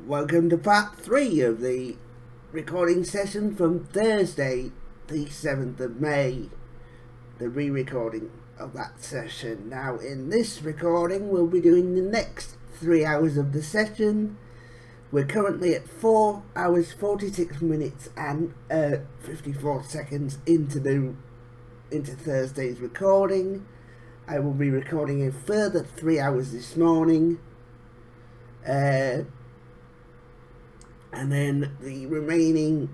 Welcome to part 3 of the recording session from Thursday, the 7th of May. The re-recording of that session. Now, in this recording, we'll be doing the next 3 hours of the session. We're currently at 4 hours 46 minutes and 54 seconds into Thursday's recording. I will be recording a further 3 hours this morning. And then the remaining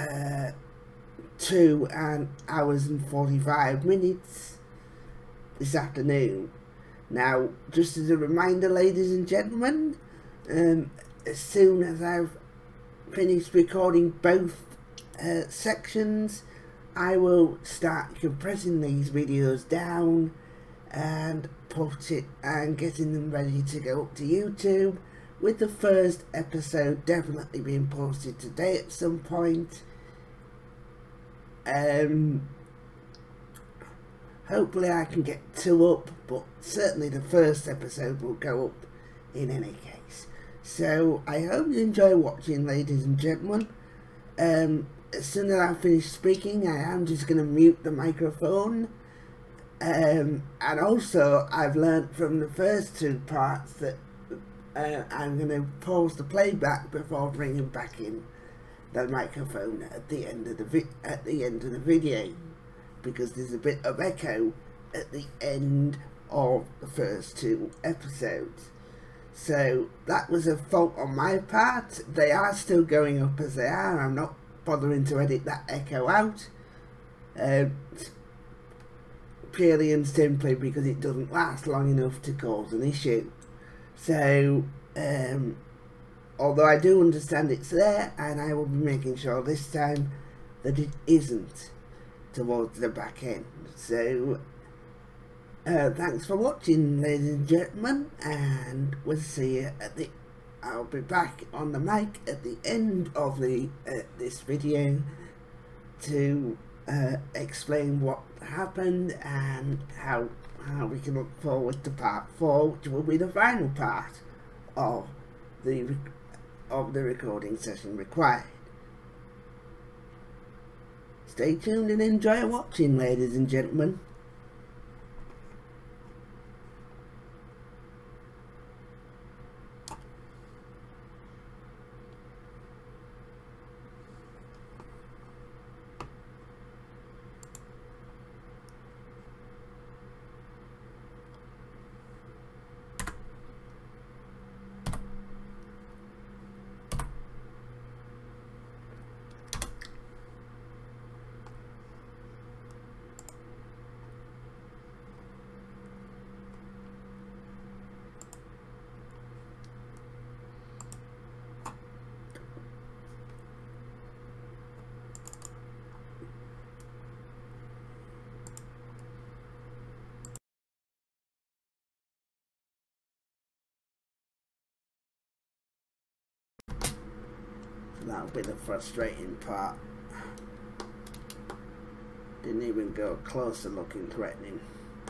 2 hours and 45 minutes this afternoon. Now, just as a reminder, ladies and gentlemen, as soon as I've finished recording both sections, I will start compressing these videos down and getting them ready to go up to YouTube, with the first episode definitely being posted today at some point. Hopefully I can get 2 up, but certainly the first episode will go up in any case. So I hope you enjoy watching, ladies and gentlemen. As soon as I finish speaking, I am just going to mute the microphone. And also, I've learnt from the first 2 parts that I'm going to pause the playback before bringing back in the microphone at the end of the video, because there's a bit of echo at the end of the first 2 episodes. So that was a fault on my part. They are still going up as they are. I'm not bothering to edit that echo out, purely and simply because it doesn't last long enough to cause an issue. So, although I do understand it's there, and I will be making sure this time that it isn't towards the back end. So, thanks for watching, ladies and gentlemen, and we'll see you I'll be back on the mic at the end of this video to explain what happened and how we can look forward to part 4, which will be the final part of the recording session required. Stay tuned and enjoy watching, ladies and gentlemen. That'll be the frustrating part. Didn't even go close to looking threatening.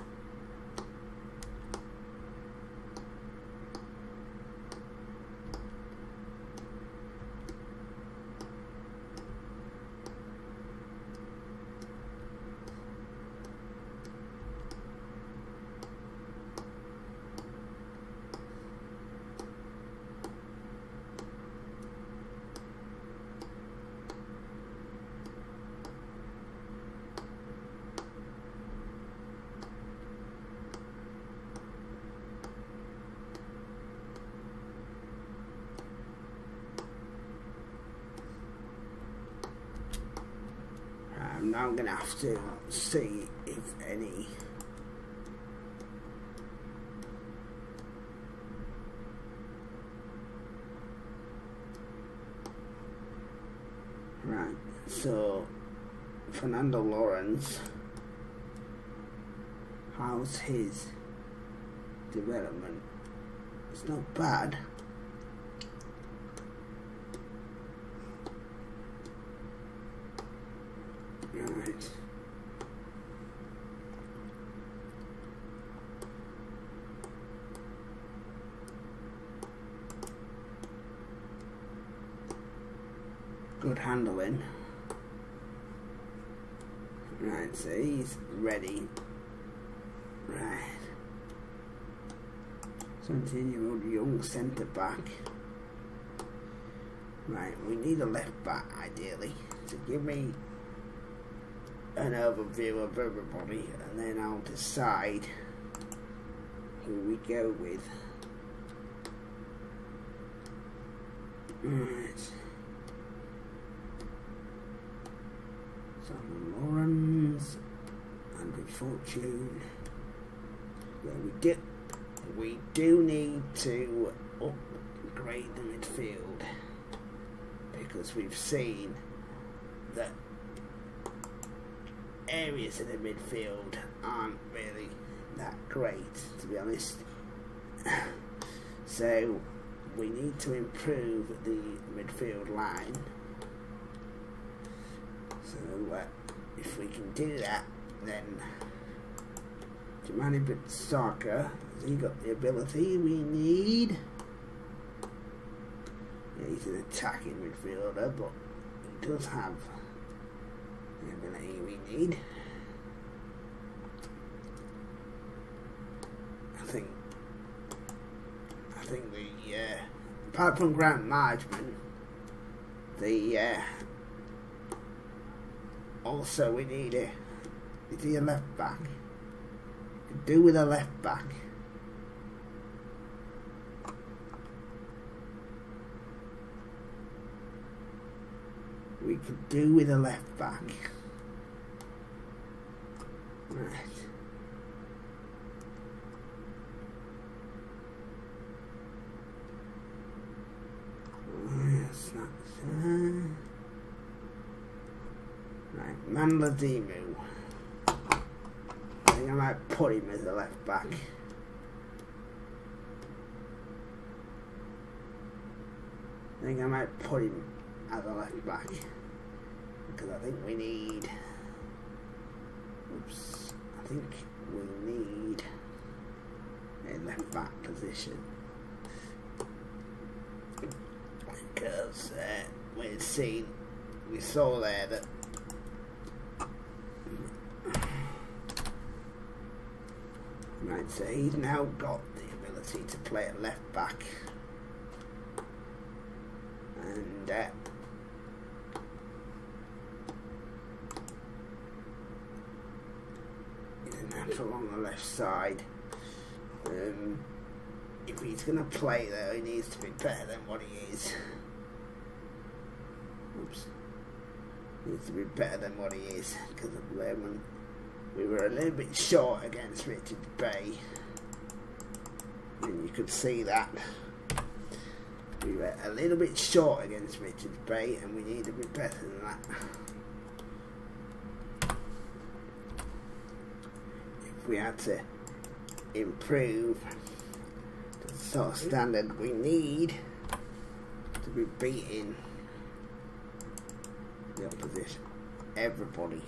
Now I'm going to have to see if any right, so Fernando Lawrence, how's his development? It's not bad. Right. good handling. Right, so he's ready. Right. 17-year-old young centre back. Right, we need a left back ideally to give me an overview of everybody, and then I'll decide who we go with. Right. Simon Lawrence, Andrew Fortune. Yeah, we do need to upgrade the midfield, because we've seen that areas in the midfield aren't really that great, to be honest. So we need to improve the midfield line. So if we can do that, then Jemani Bitsaka, has he got the ability we need? Yeah, he's an attacking midfielder, but he does have the ability we need. I think the apart from Grant Margman, also we need a left back. Could do with a left back. We could do with a left back. Right. Yes, that's right. Manladimu. I think I might put him as a left back. I think I might put him as a left back, because I think we need. I think we need a left back position, because we saw there that right, so he's now got the ability to play at left back, and he's a natural on the left side. If he's going to play though, he needs to be better than what he is. He needs to be better than what he is, because at the moment we were a little bit short against Richard Bay, and you could see that. We were a little bit short against Richard Bay, and we need to be better than that. If we had to improve the sort of standard we need to be beating the opposition, everybody.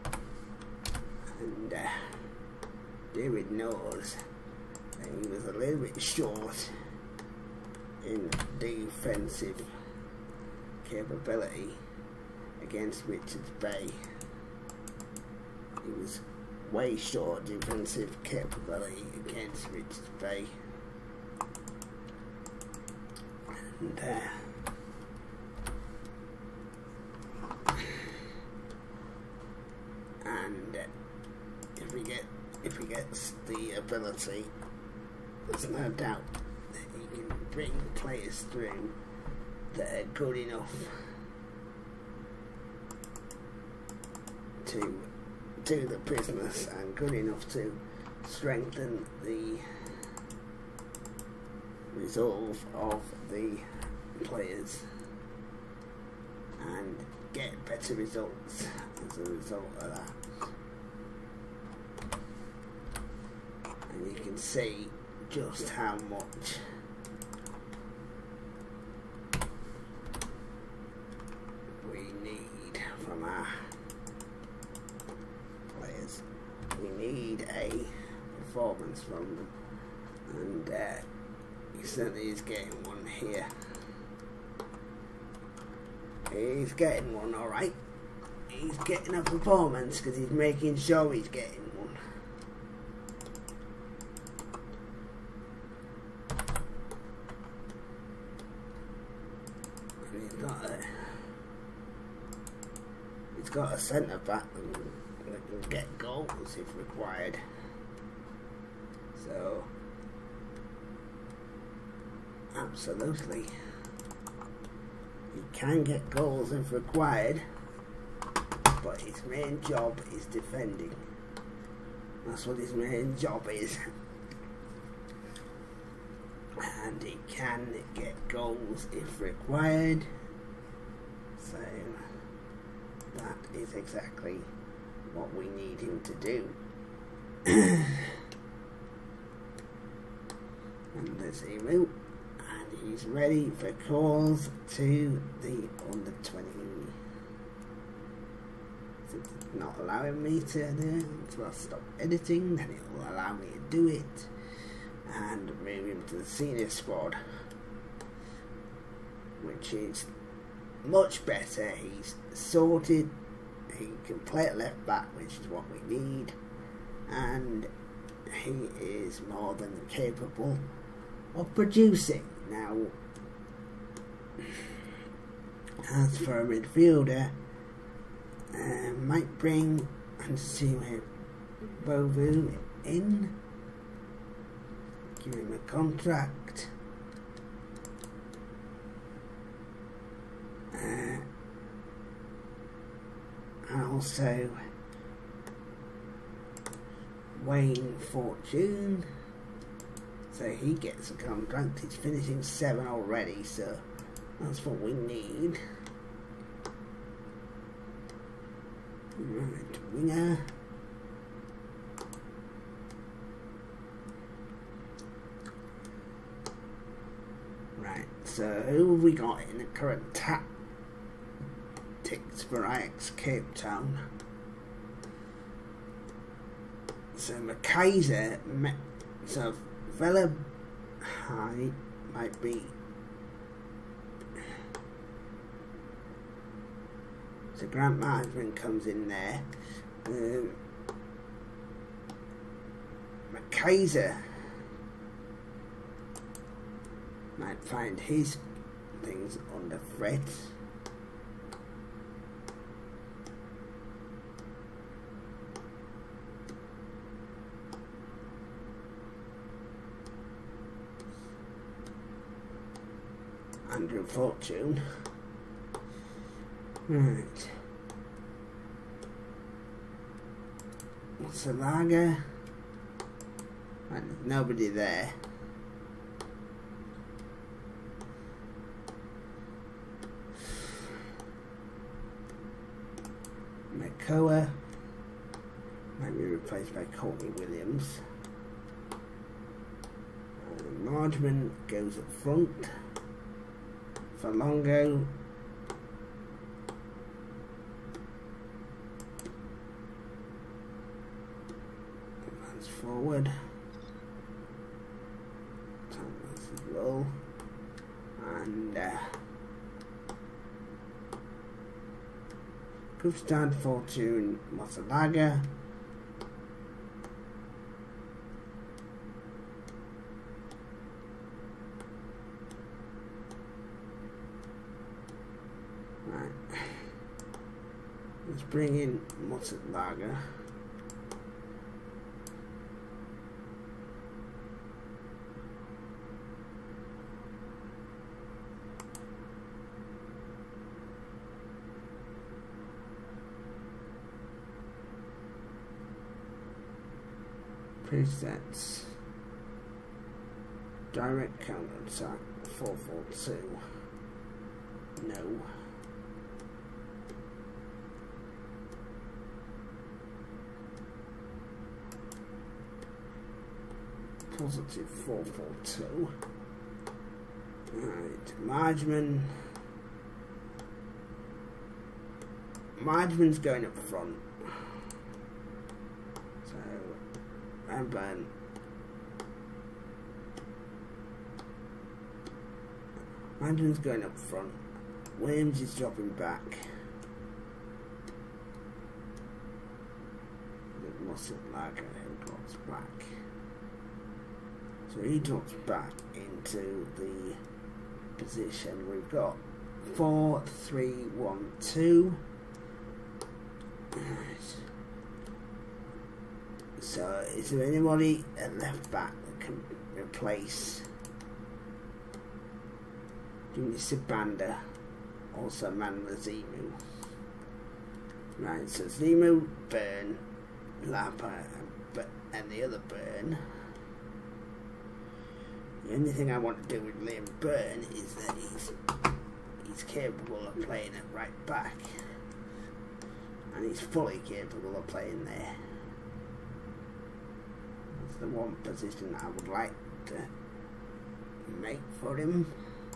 And David knows that he was a little bit short in defensive capability against Richards Bay. He was way short defensive capability against Richards Bay. And if he gets the ability, there's no doubt that he can bring players through that are good enough to do the business and good enough to strengthen the resolve of the players and get better results as a result of that. And you can see just how much we need from our players. We need a performance from them, and he certainly is getting one here he's getting one, alright. He's getting a performance because he's making sure he's getting one. And he's got a centre back that can get goals if required. So absolutely, he can get goals if required, but his main job is defending. That's what his main job is. And he can get goals if required. So that is exactly what we need him to do. And there's Emu. And he's ready for calls to the under 20. Since it's not allowing me to do it, so I'll stop editing, then it will allow me to do it and move him to the senior squad, which is much better. He's sorted, he can play at left back, which is what we need, and he is more than capable of producing. Now, as for a midfielder, might bring and see where Bovu in, give him a contract, and also Wayne Fortune, so he gets a contract. He's finishing 7 already, so that's what we need. Right, winger. Right, so who have we got in the current tactics for Ajax Cape Town? So Makaiser, so Vela High might be. So Grant Management comes in there. Makaiser might find his things under threat. Andrew Fortune. Right. What's the lager? Right, there's nobody there. Makoa might be replaced by Courtney Williams. Margeman goes up front. Longo. Advance forward. Thomas as well. And Gustad, Fortune, Mosalaga. Let's bring in Mosalaga. Presets. Direct counter attack 442. No. Positive 442. Right, Margeman's going up front. So, Ramban. Margeman's going up front. Williams is dropping back. It mustn't like he drops back. So he drops back into the position. We've got 4, 3, 1, 2. So is there anybody at left back that can replace Jimmy Sabanda, also Manuel Zimu? Right, so Zimu, Burn, Lapa, and the other Burn. The only thing I want to do with Liam Burn is that he's capable of playing at right back, and he's fully capable of playing there. That's the one position I would like to make for him.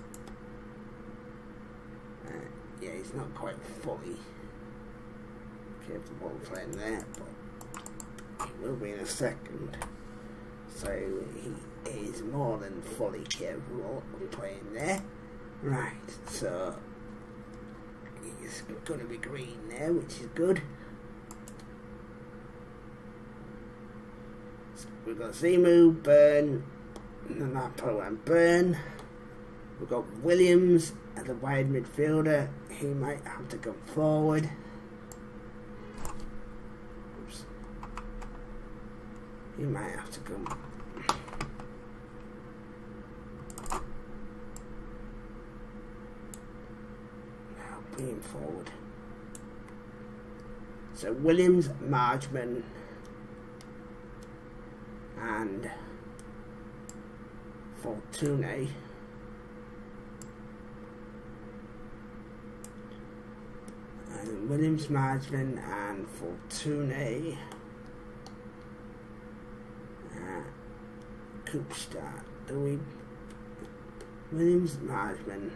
Yeah, he's not quite fully capable of playing there, but he will be in a second. So he is more than fully capable of playing there. Right, so he's going to be green there, which is good. So we've got Zimu, Burn, Nanapo and Burn. We've got Williams as a wide midfielder. He might have to come forward. Oops. He might have to come. Now bring forward. So Williams, Marchman, and Fortune. And Williams, Marchman, and Fortune. Coopstar. Do we? Williams, Marchman.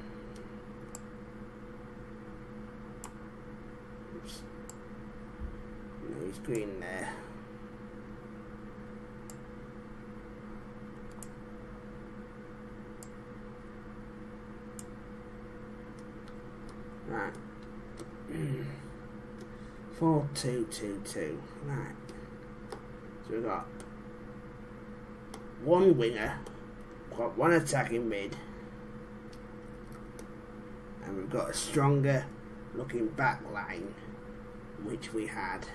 Oops. No, he's green there. Right. 4-2-2-2. Right. So we've got one winger, got one attacking mid, and we've got a stronger looking back line, which we had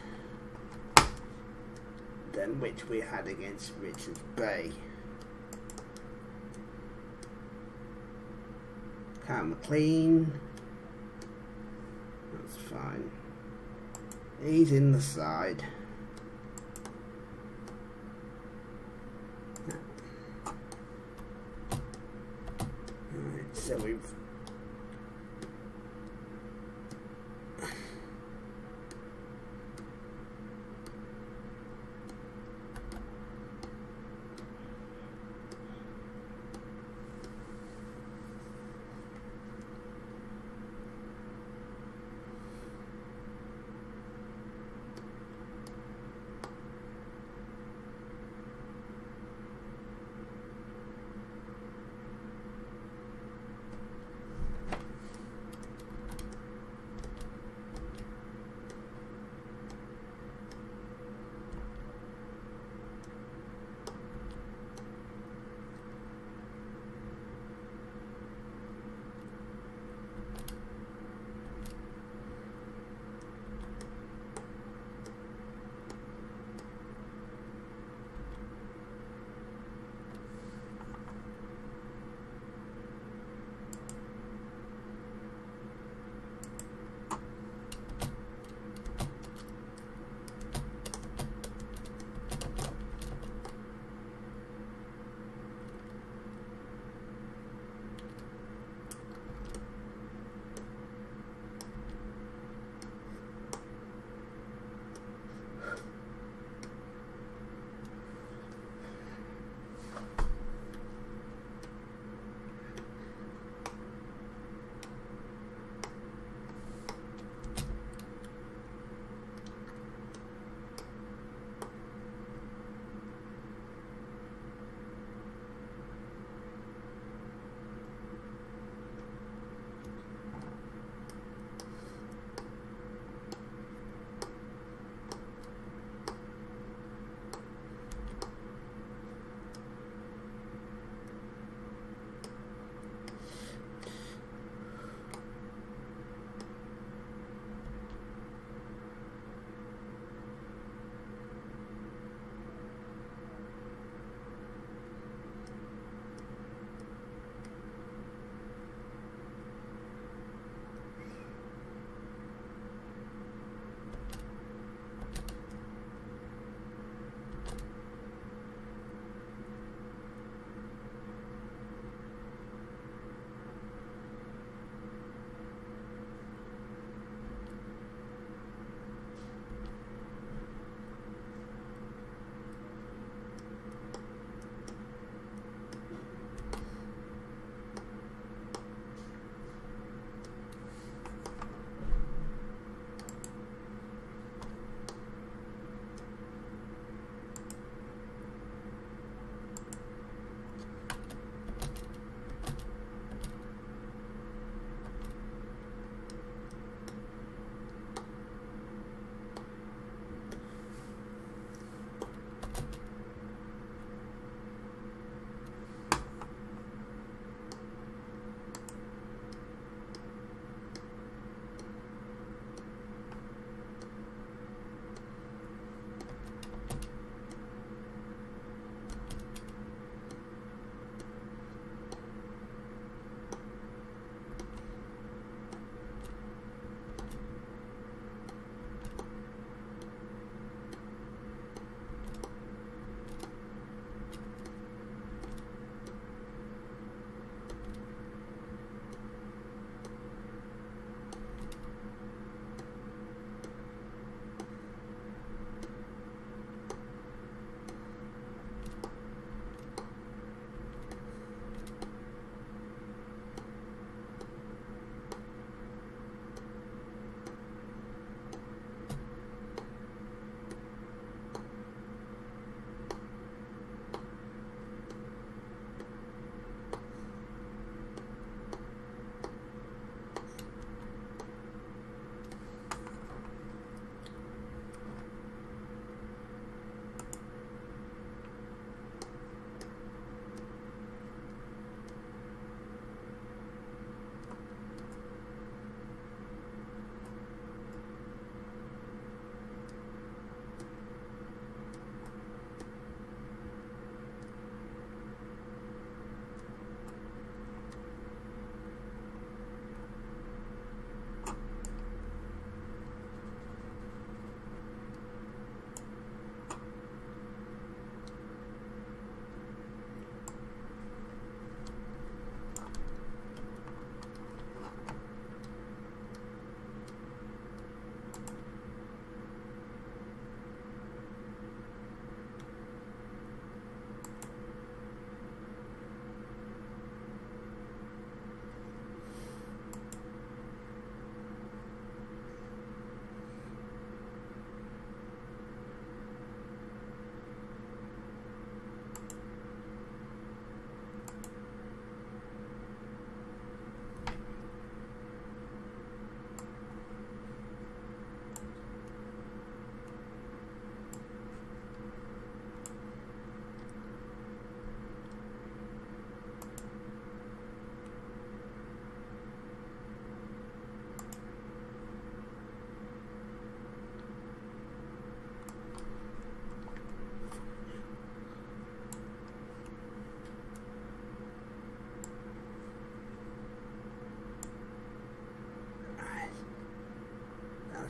against Richards Bay. Kyle McLean, that's fine. He's in the side. Alright, so we've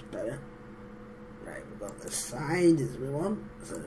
better. Right, we've got the side as we want, so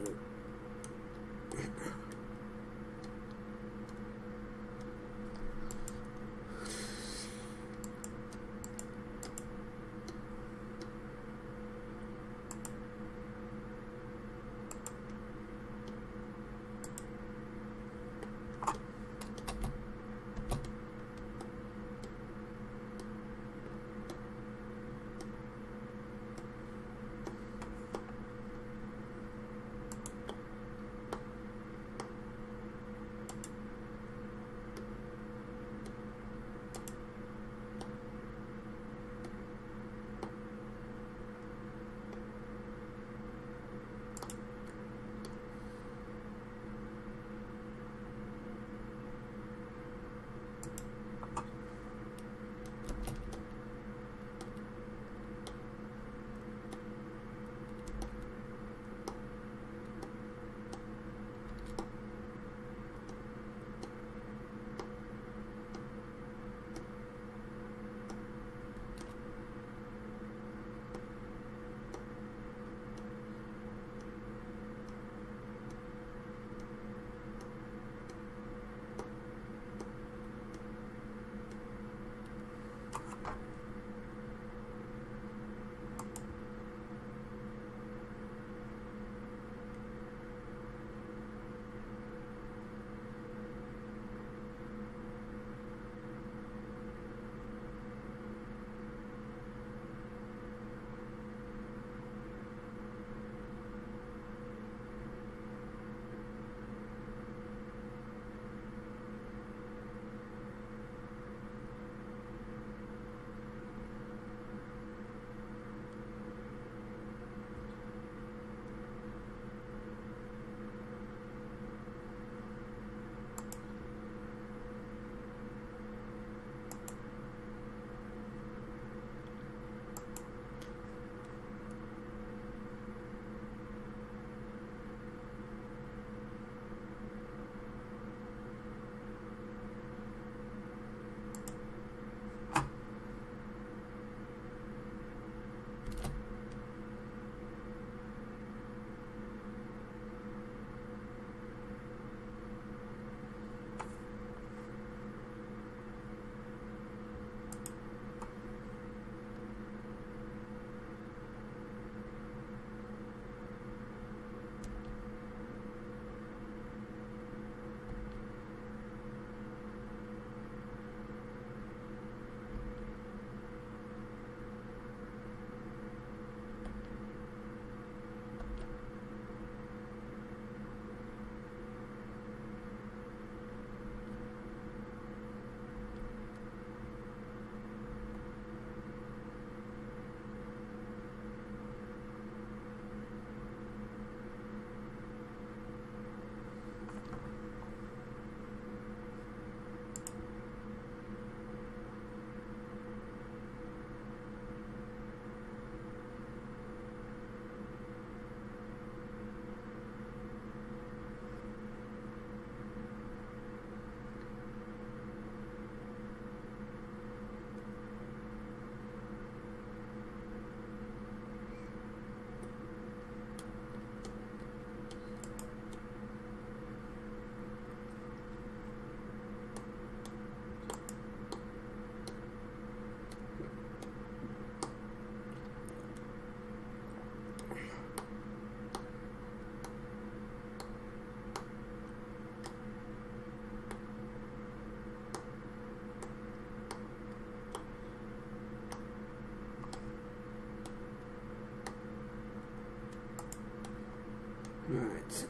right.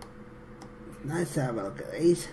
Nice to have a look at these.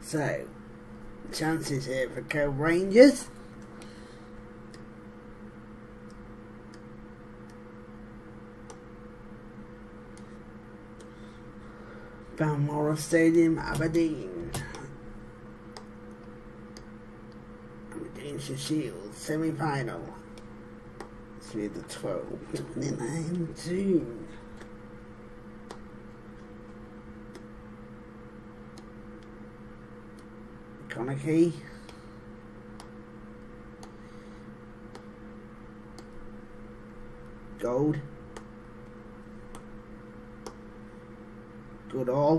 So, chances here for Cove Rangers. Balmoral Stadium, Aberdeen. Aberdeenshire Shield semi-final. Through the 12th, 29 June. McConaughey. Gold. Goodall.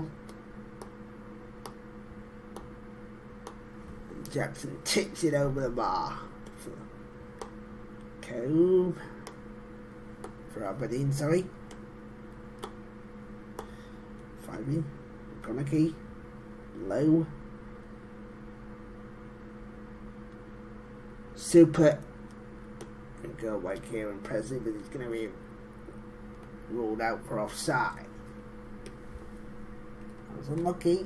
Jackson tips it over the bar. Cove. For Aberdeen, sorry. Fivey. McConaughey. Low. Super. And go by Kieran Presley, but he's going to be ruled out for offside. That was unlucky.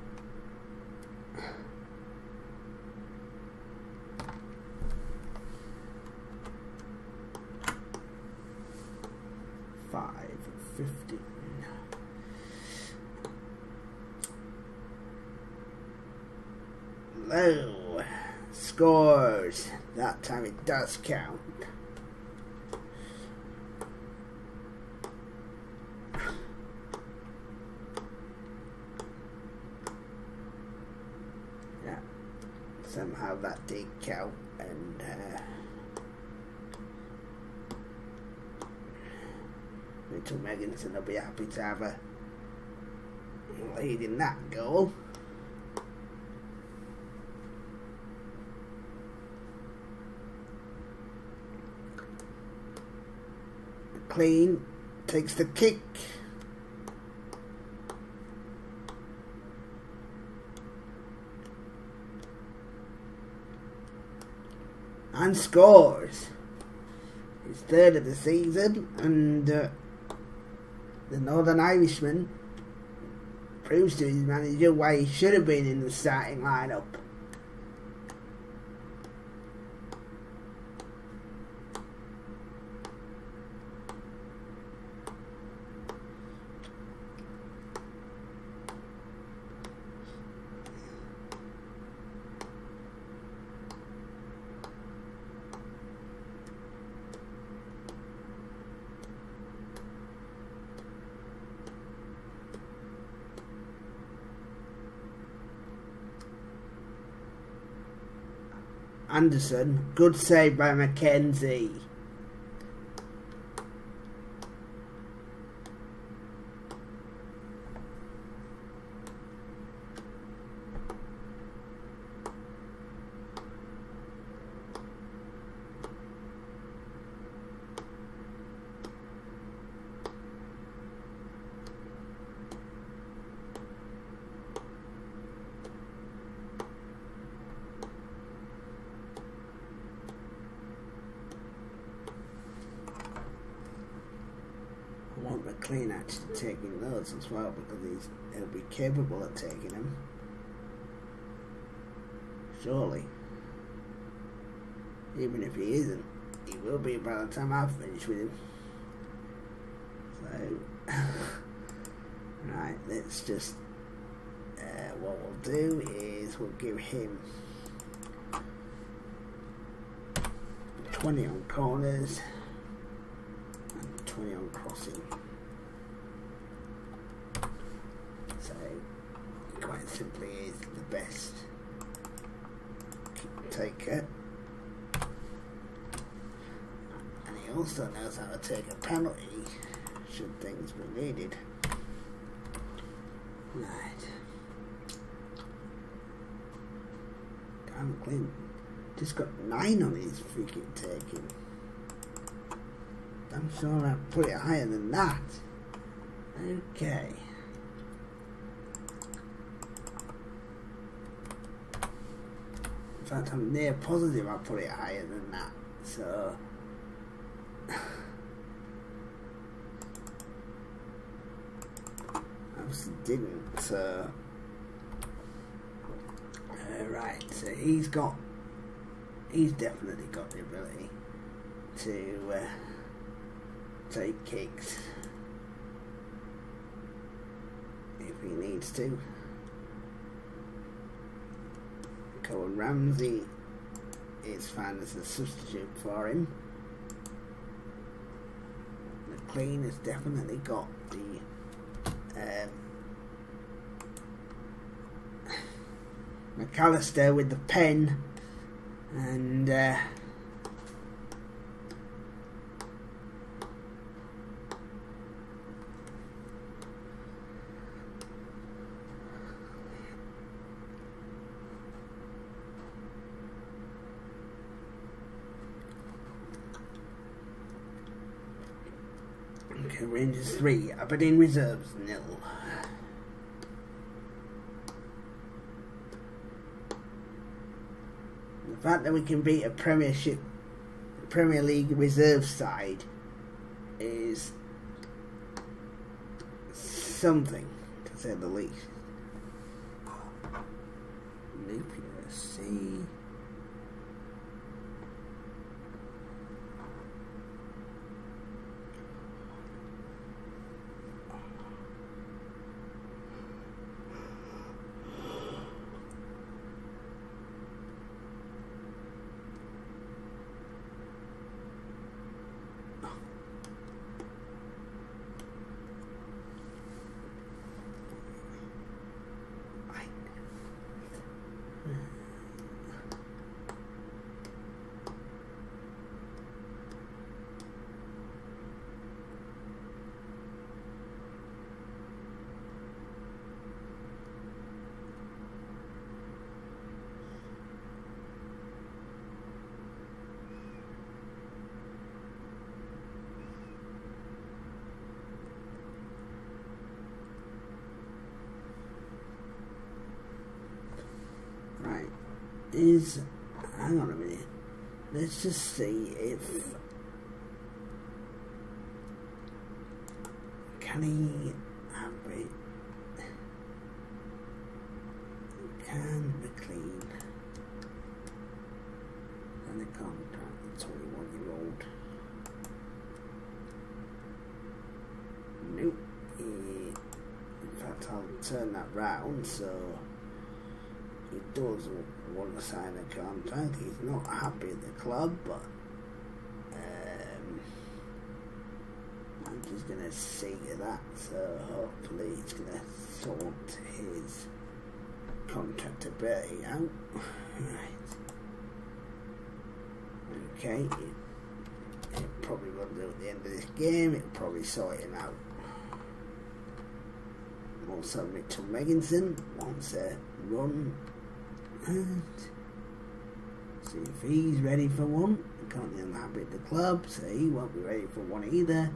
$5.50. Low scores. That time it does count. Yeah, somehow that did count, and Mitchell Megginson will be happy to have a lead in that goal. McLean takes the kick. And scores. His third of the season, and the Northern Irishman proves to his manager why he should have been in the starting lineup. Anderson, good save by Mackenzie. I want McLean actually taking those as well, because he'll be capable of taking them. Surely. Even if he isn't, he will be by the time I finish with him. So, right, let's just, what we'll do is we'll give him 20 on corners. 20 on crossing. So, quite simply is the best kick taker. And he also knows how to take a penalty should things be needed. Right. Dan McLean just got 9 on his free kick taking. I'm sure I put it higher than that. Okay. In fact, I'm near positive I put it higher than that. So, I obviously didn't. So, Right, so he's definitely got the ability to take kicks if he needs to. Cove Ramsey is fine as a substitute for him. McLean has definitely got the McAllister with the pen, and okay, Rangers 3, Aberdeen Reserves 0. The fact that we can beat a Premier League reserve side is something, to say the least. Nuclear C. Hang on a minute, let's just see if can he have it. Can McLean and the contract, the 21-year-old. Nope. In fact, I'll turn that round so he does want to sign a contract. He's not happy at the club, but I'm just going to see that, so hopefully he's going to sort his contractability out. Right. Okay, it probably won't do at the end of this game, it'll probably sort him out. Also Mitchell Megginson wants a run. And see if he's ready for one. Currently unhappy at the club, so he won't be ready for one either.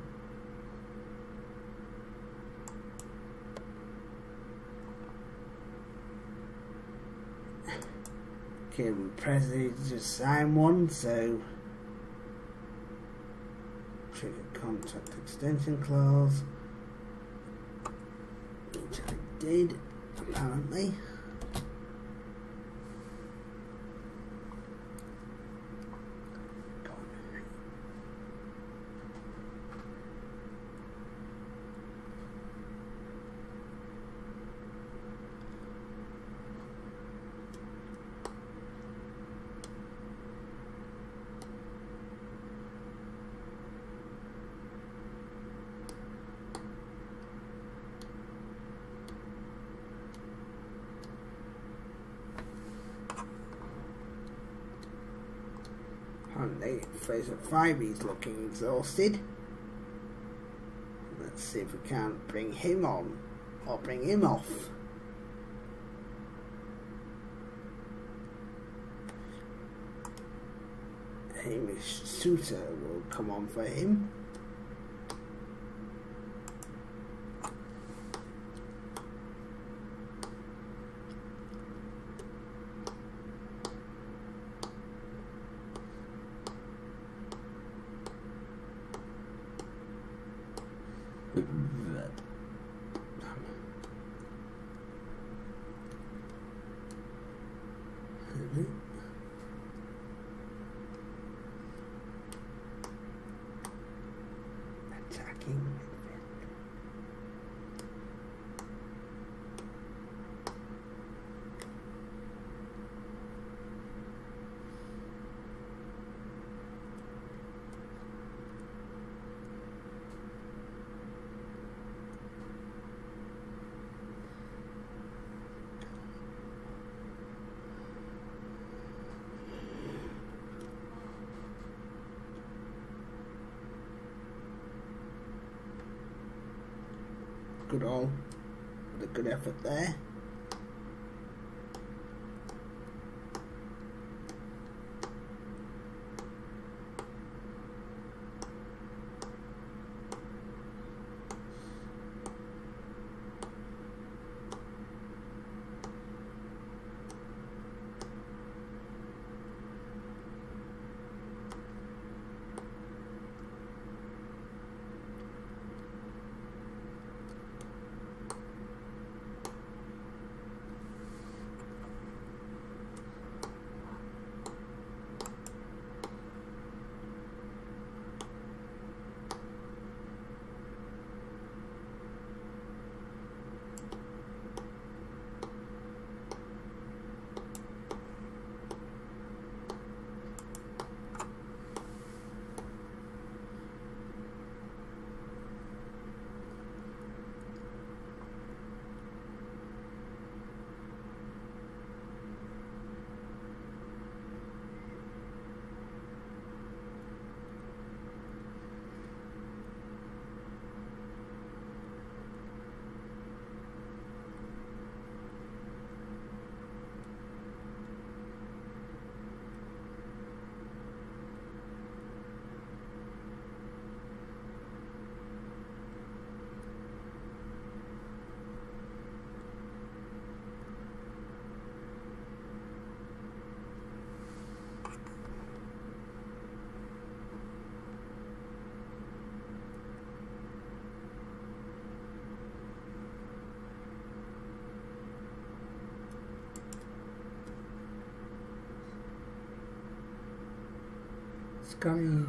Kevin Presley just signed one, so trigger contract extension clause, which I did apparently. Fraser 5, he's looking exhausted. Let's see if we can't bring him on or bring him off. Hamish Suter will come on for him. Attacking. Good all, with a good effort there. Scummies.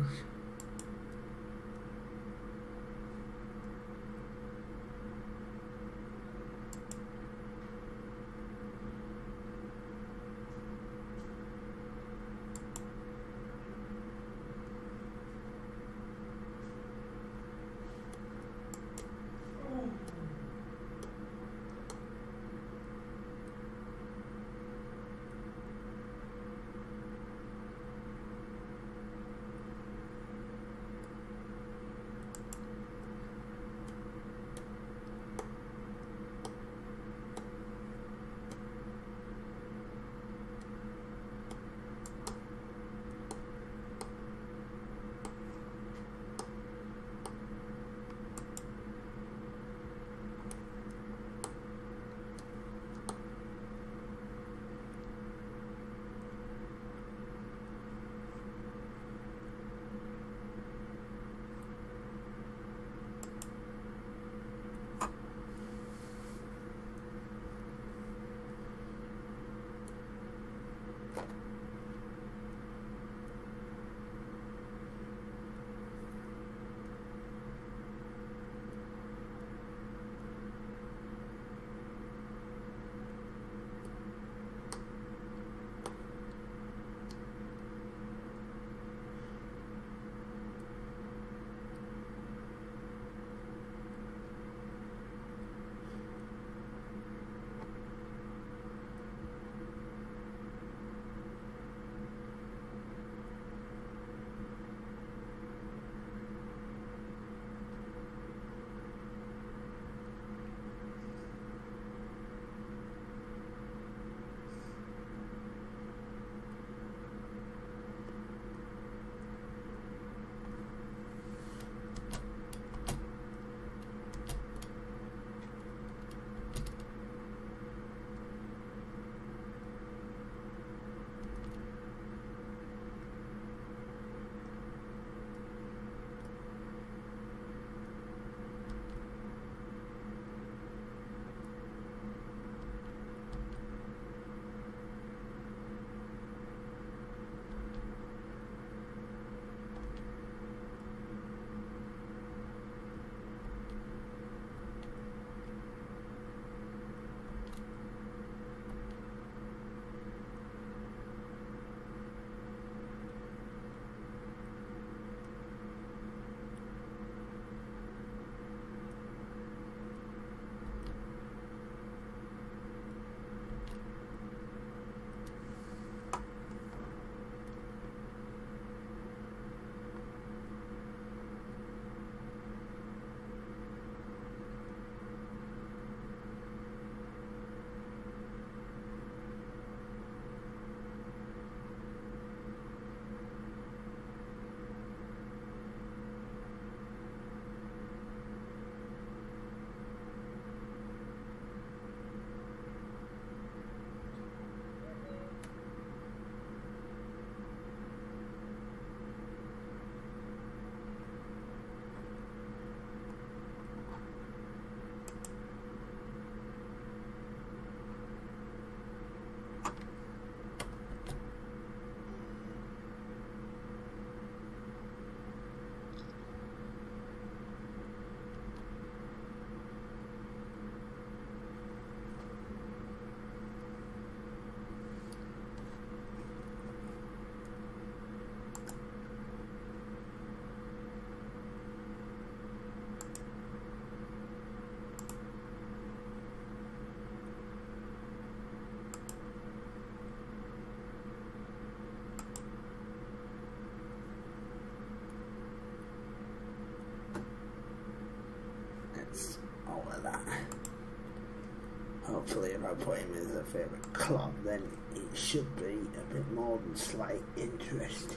I put him as a favourite club, then it should be a bit more than slight interest.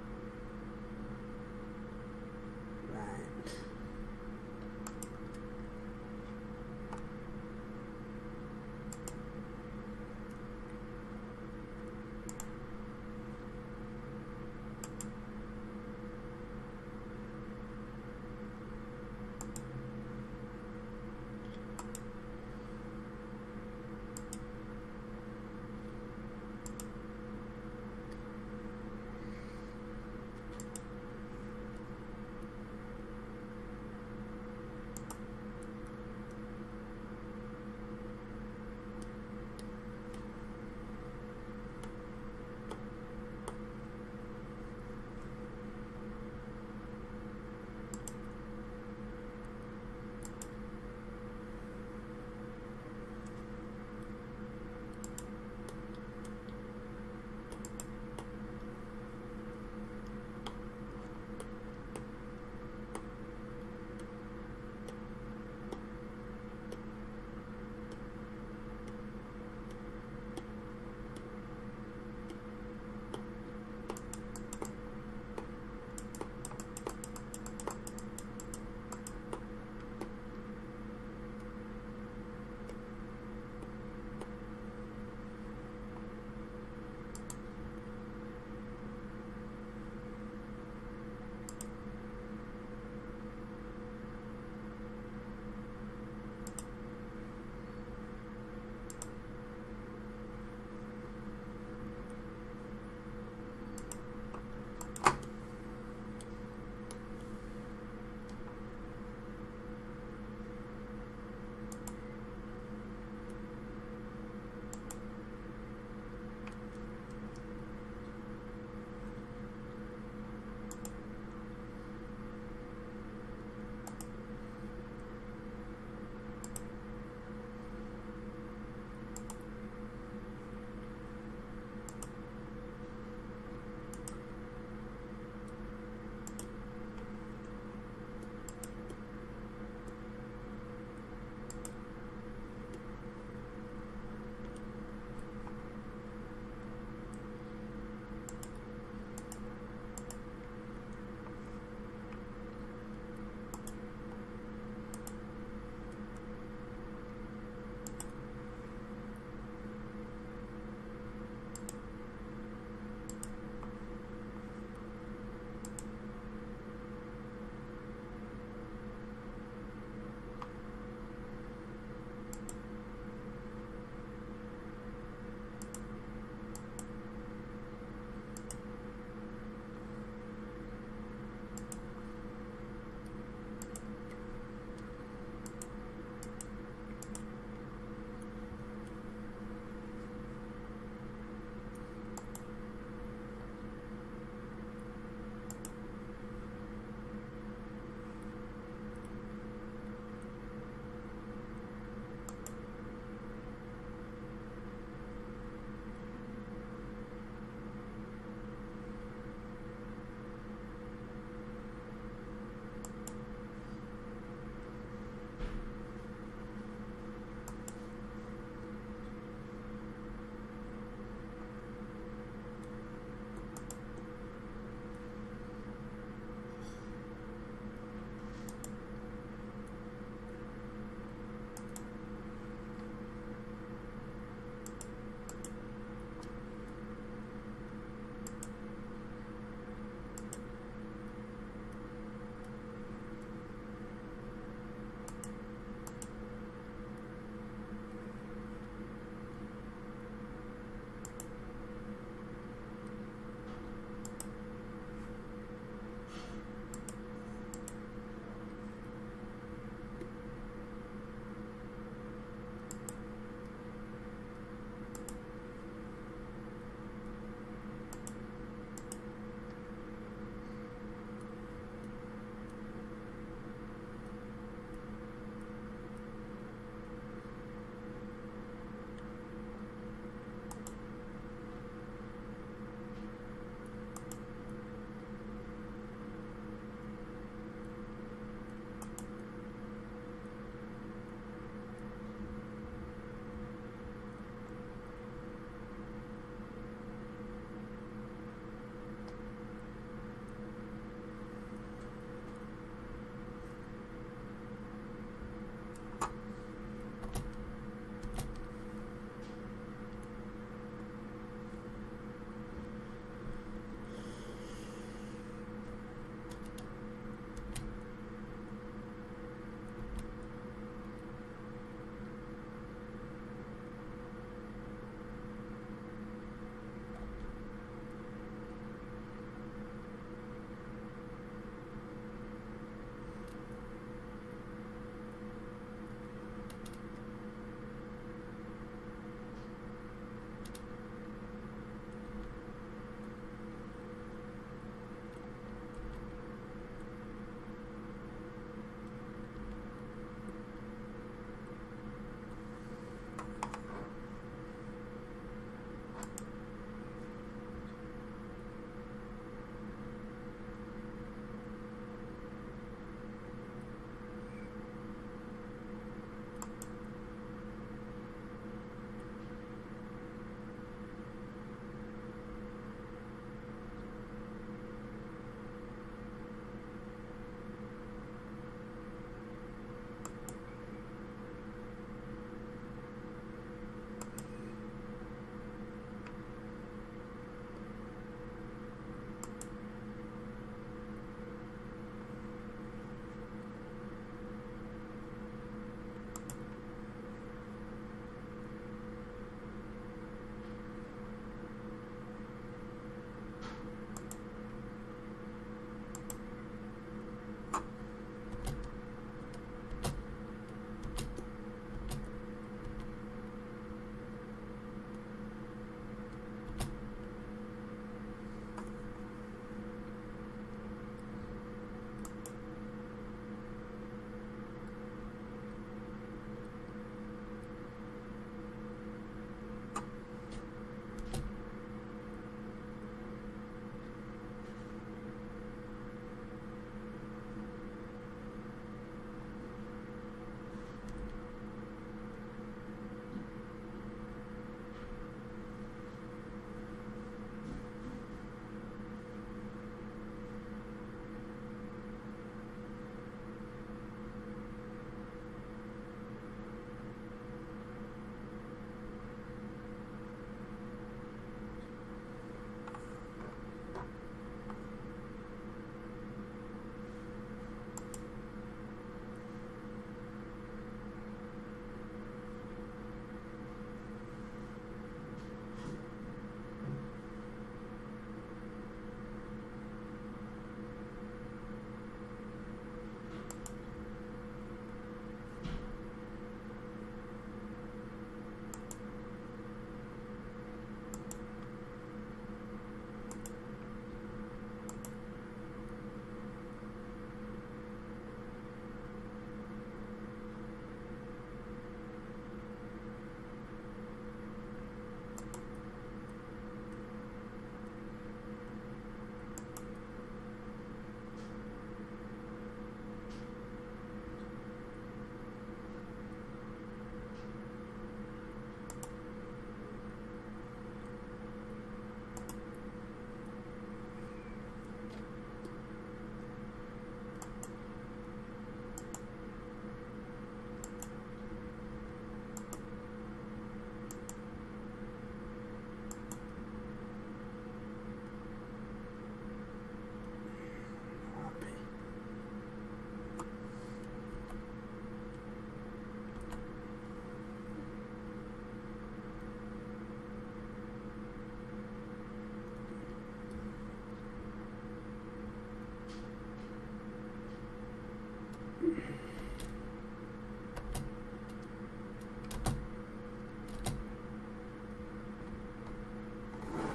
Right.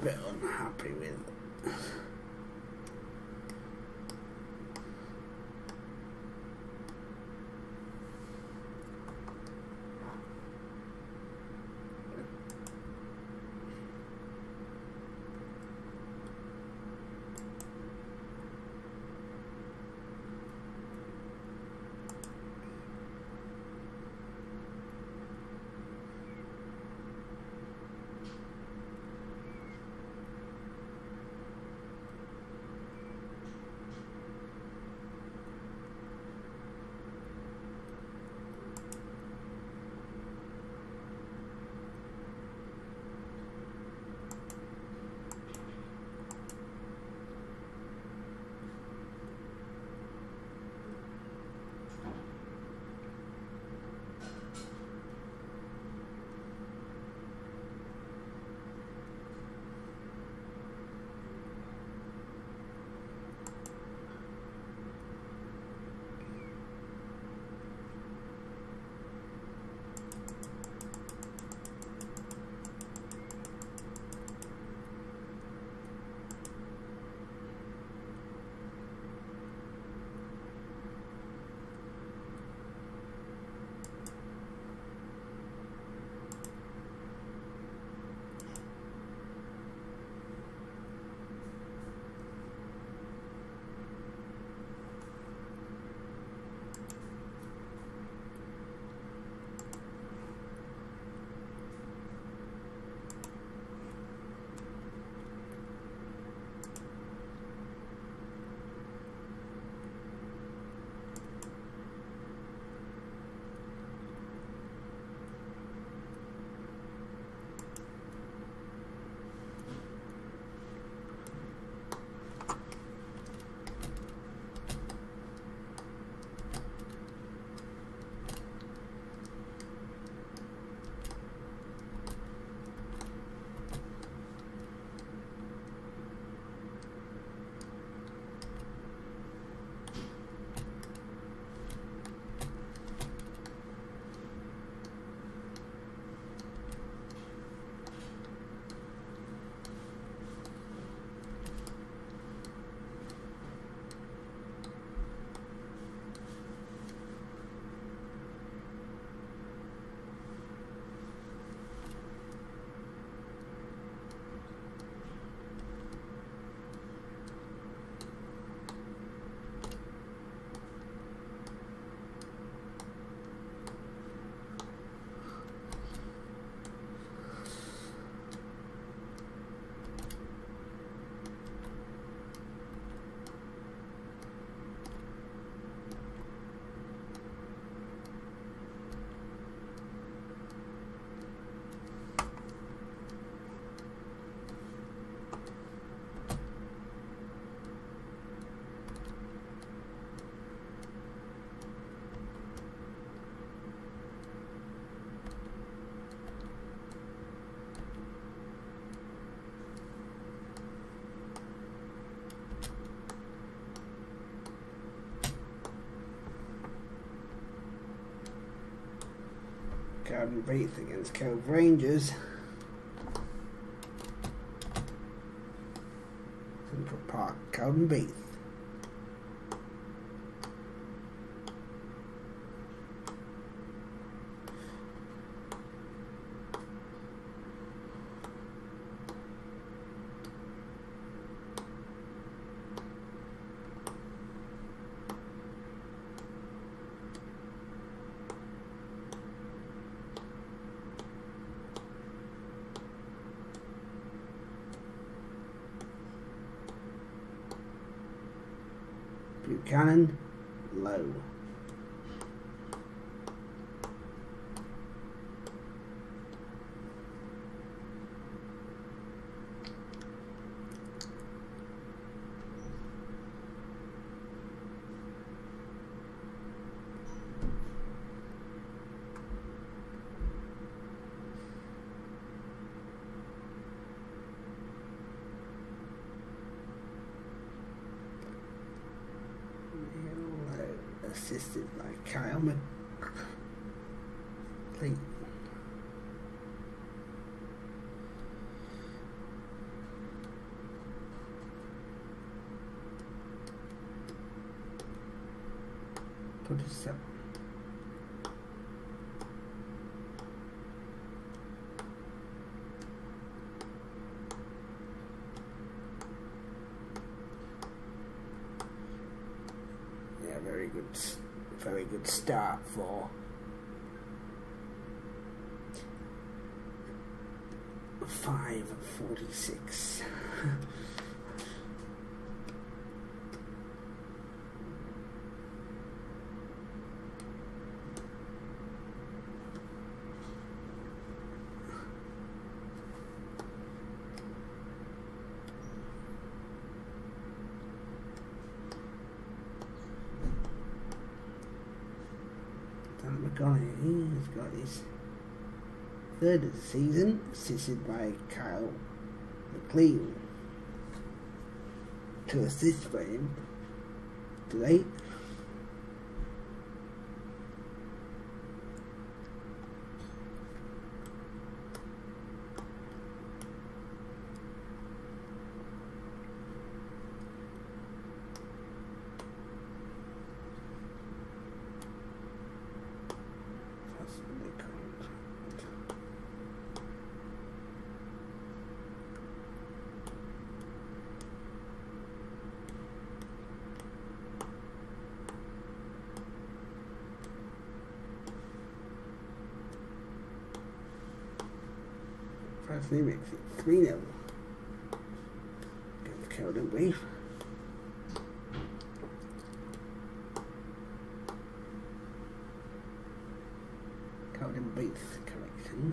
bit unhappy with. Garden Beath against Cove Rangers. Central Park, Garden Beath. Buchanan, low. Assisted by Kyle McLean. 27. Yeah, very good start for 5:46. McConaughey has got his third of the season, assisted by Kyle McLean. 2 assists for him today. First makes it 3-0. Against Keldon Wave. Keldon beats correction.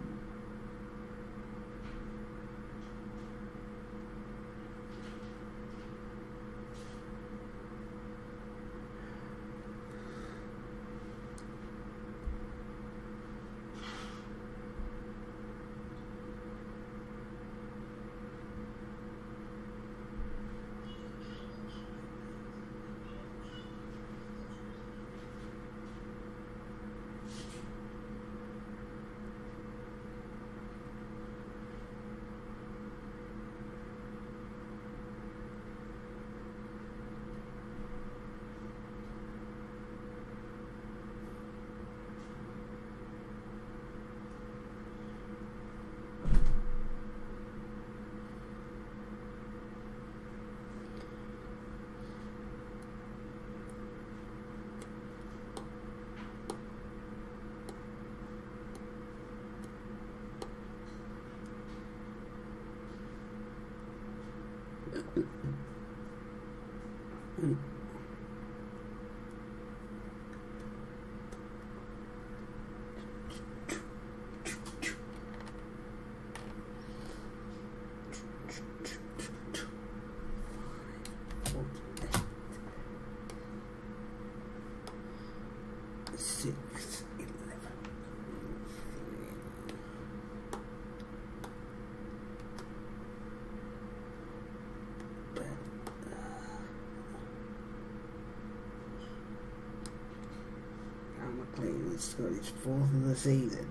It's got his 4th of the season.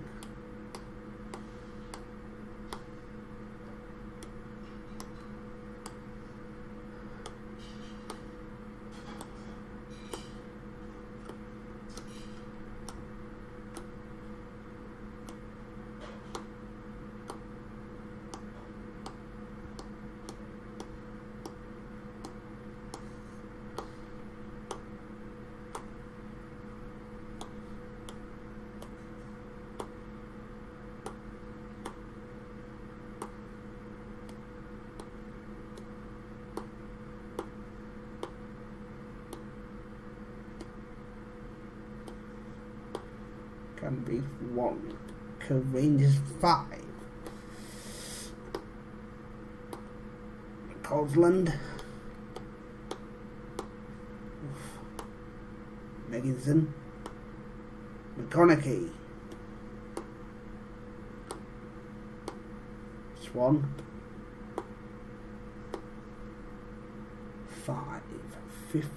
Can be 1. Cove Rangers 5. Cosland. Megginson. McConaughey. Swan. 5:50.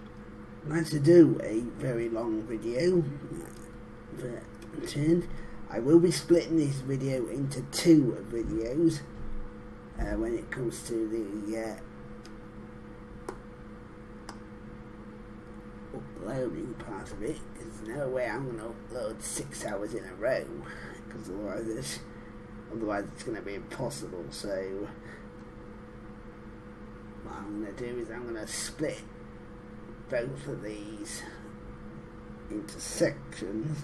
Nice to do a very long video, but I will be splitting this video into 2 videos when it comes to the uploading part of it. There's no way I'm going to upload 6 hours in a row, because otherwise it's going to be impossible. So what I'm going to do is I'm going to split both of these into sections.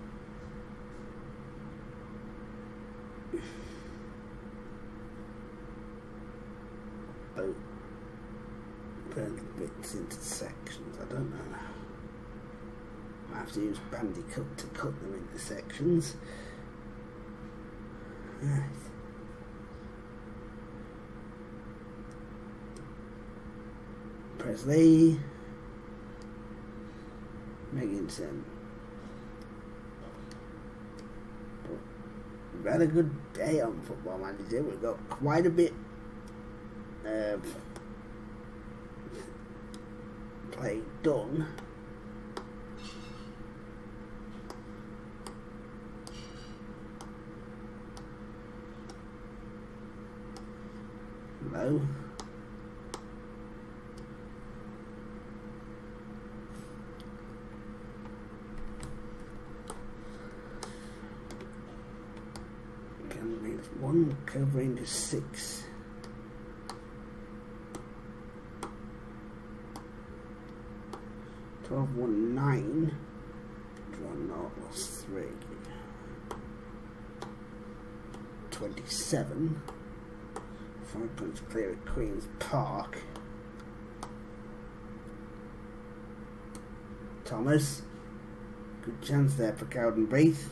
Both bits into sections. I don't know. I have to use Bandicoot to cut them into sections. Right. Presley, Megginson. We've had a good day on Football Manager. We've got quite a bit of play done. Hello. One Cove range is 6. Draw 9. Draw 0 plus 3. 27. 5 points clear at Queen's Park. Thomas. Good chance there for Cowdenbeath.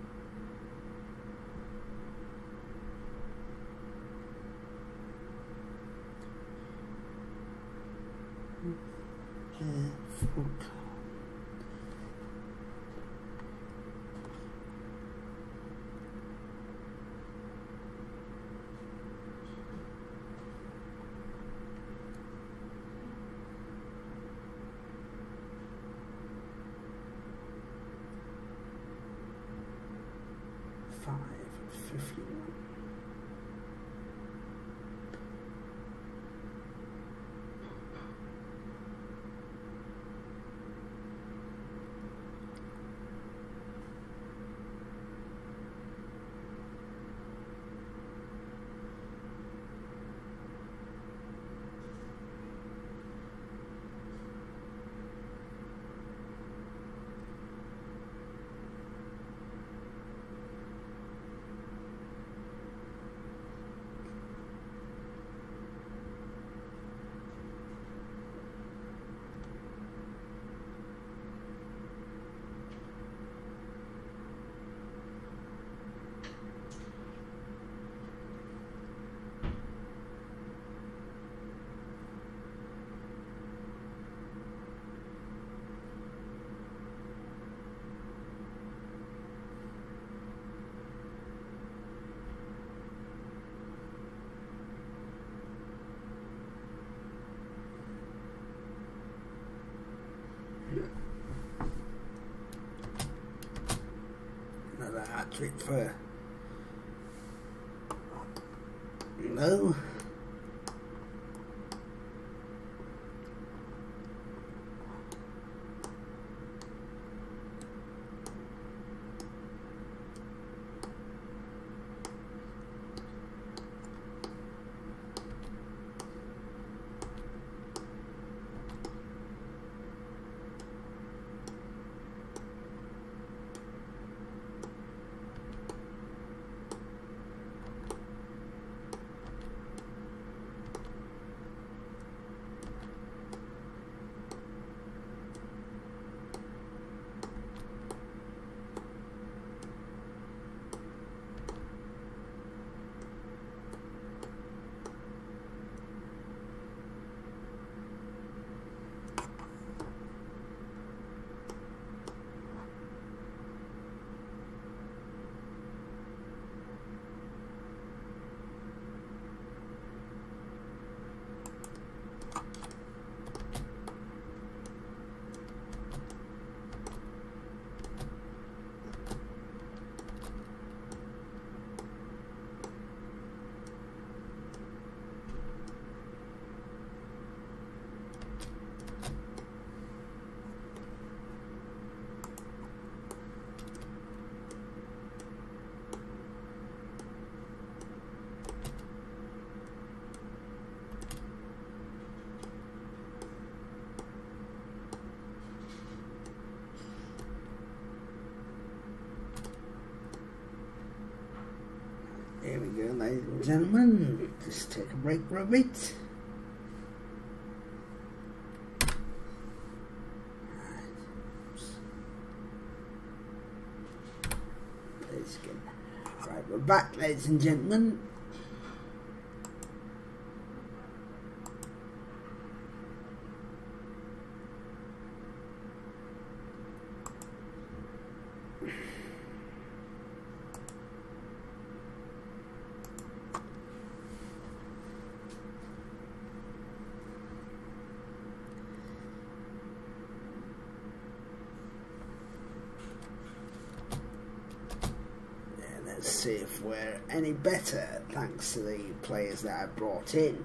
Another hat trick for no. go, ladies and gentlemen. Just take a break for a bit. Right, we're back, ladies and gentlemen. Let's see if we're any better thanks to the players that I brought in.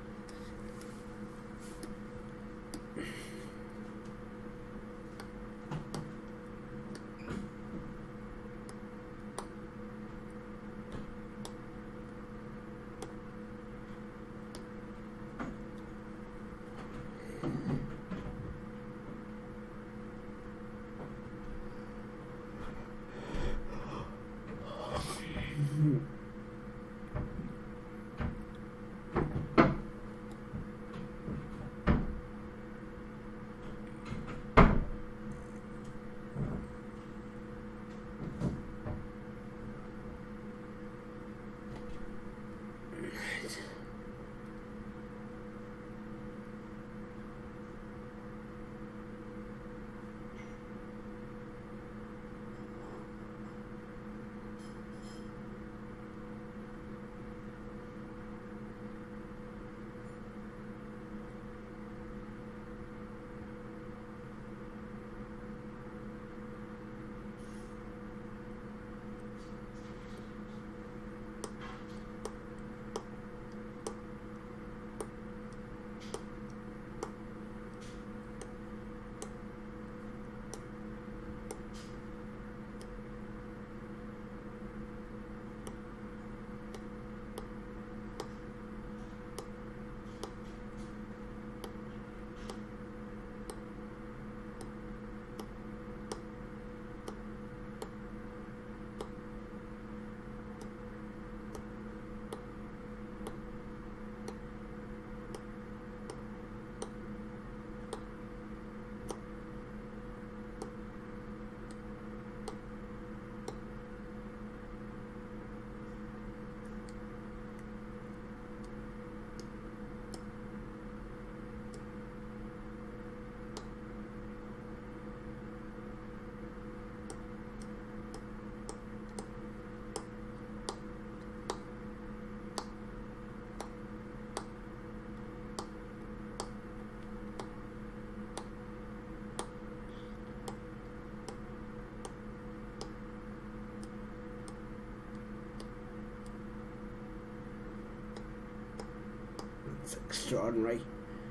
Extraordinary.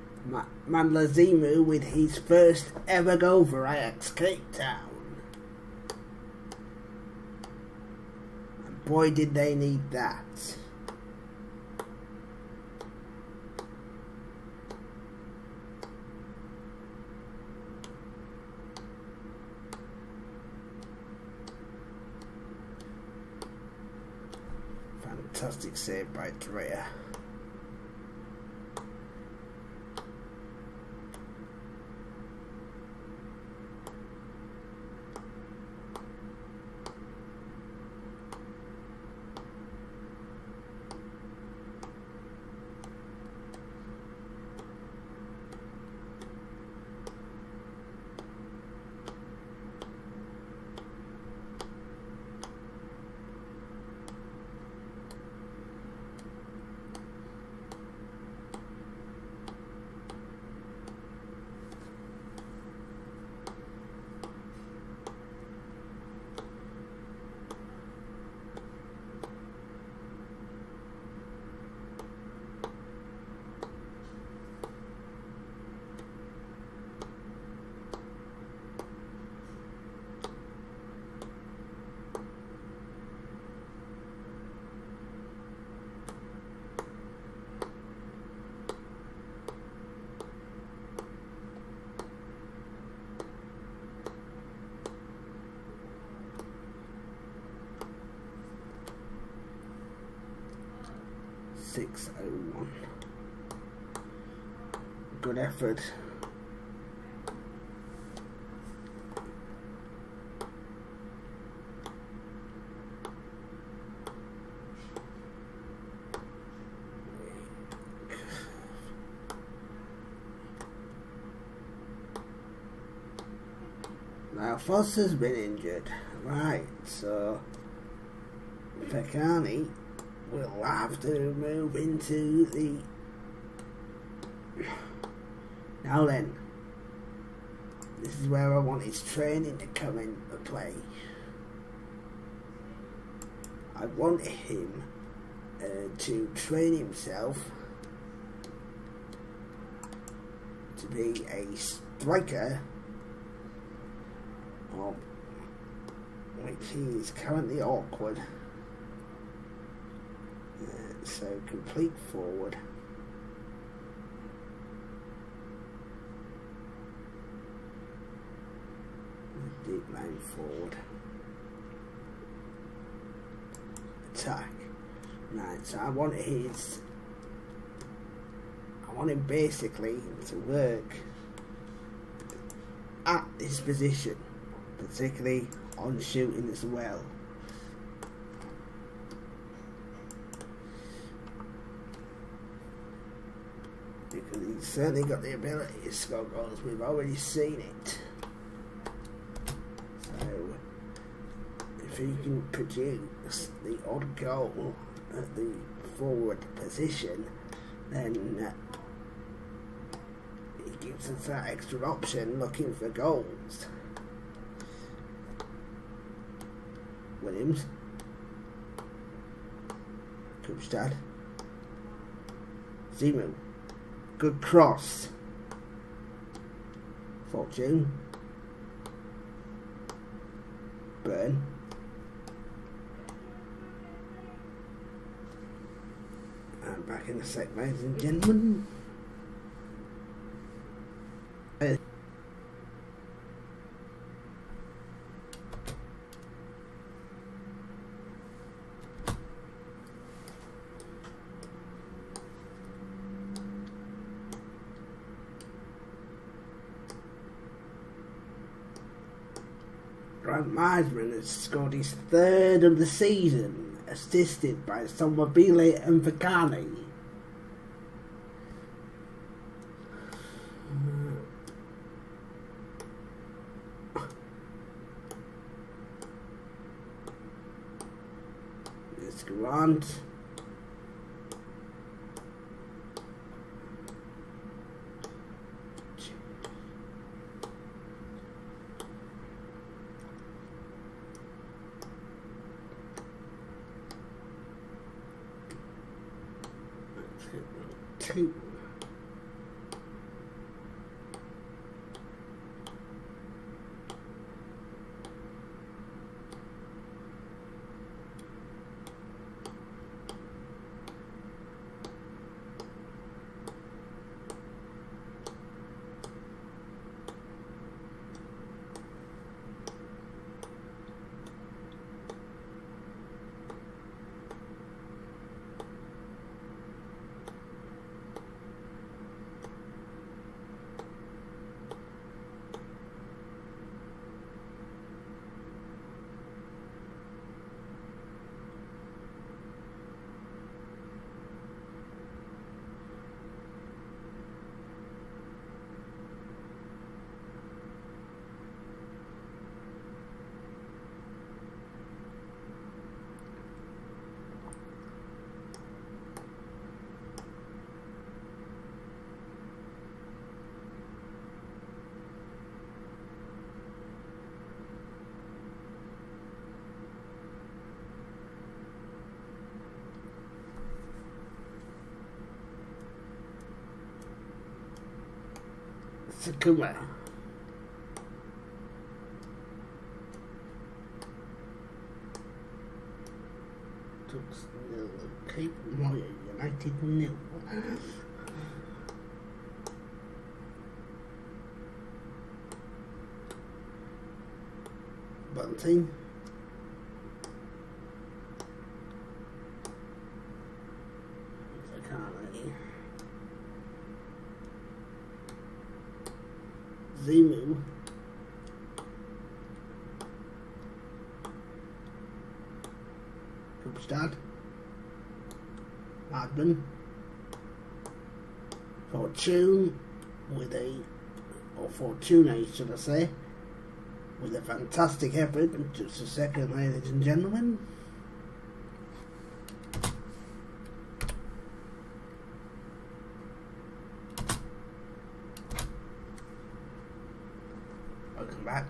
Mandlazimu with his first ever goal for Ajax Cape Town. And boy did they need that. Fantastic save by Drea. 601. Good effort. Now Foster's been injured, right, so Pecani will have to move into the... Now then, this is where I want his training to come into play. I want him to train himself to be a striker, which he is currently awkward. So complete forward. Deep line forward. Attack. Right, so I want him basically to work at this position, particularly on shooting as well. Because he's certainly got the ability to score goals, we've already seen it. So, if he can produce the odd goal at the forward position, then he gives us that extra option looking for goals. Williams. Kubstad. Zimu. Good cross. Fortune. Burn. And back in a sec, ladies and gentlemen. Grant Meisman has scored his third of the season, assisted by Somavile and Vakani. There's Grant. Two. Sakuma. Cape Moya United nil. Bunting. Stad, Madman, Fortune with Fortune, should I say, with a fantastic effort. Just a second, ladies and gentlemen. Welcome back.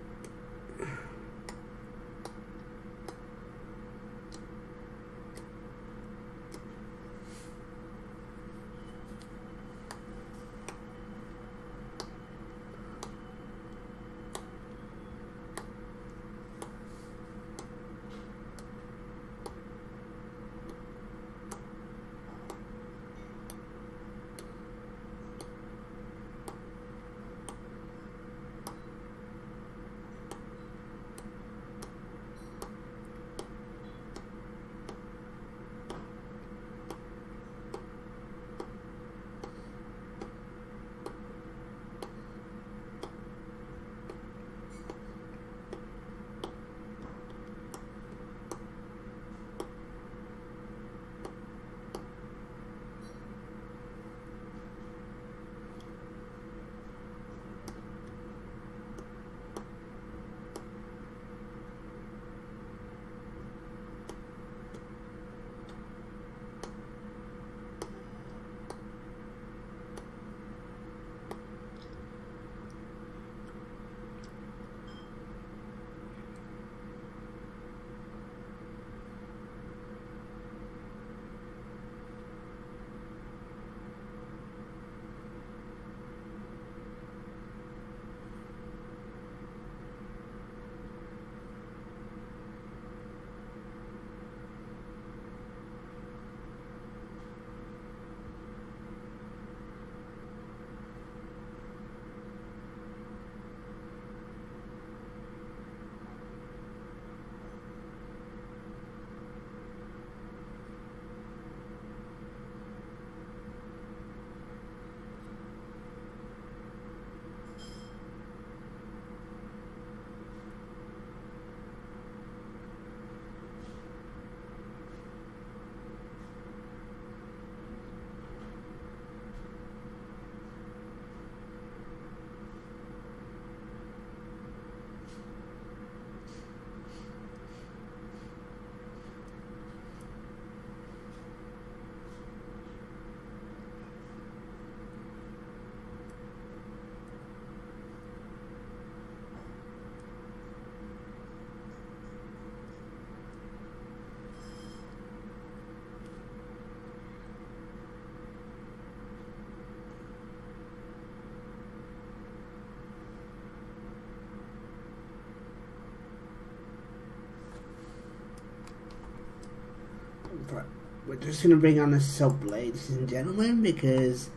But we're just going to bring on a sub, ladies and gentlemen, because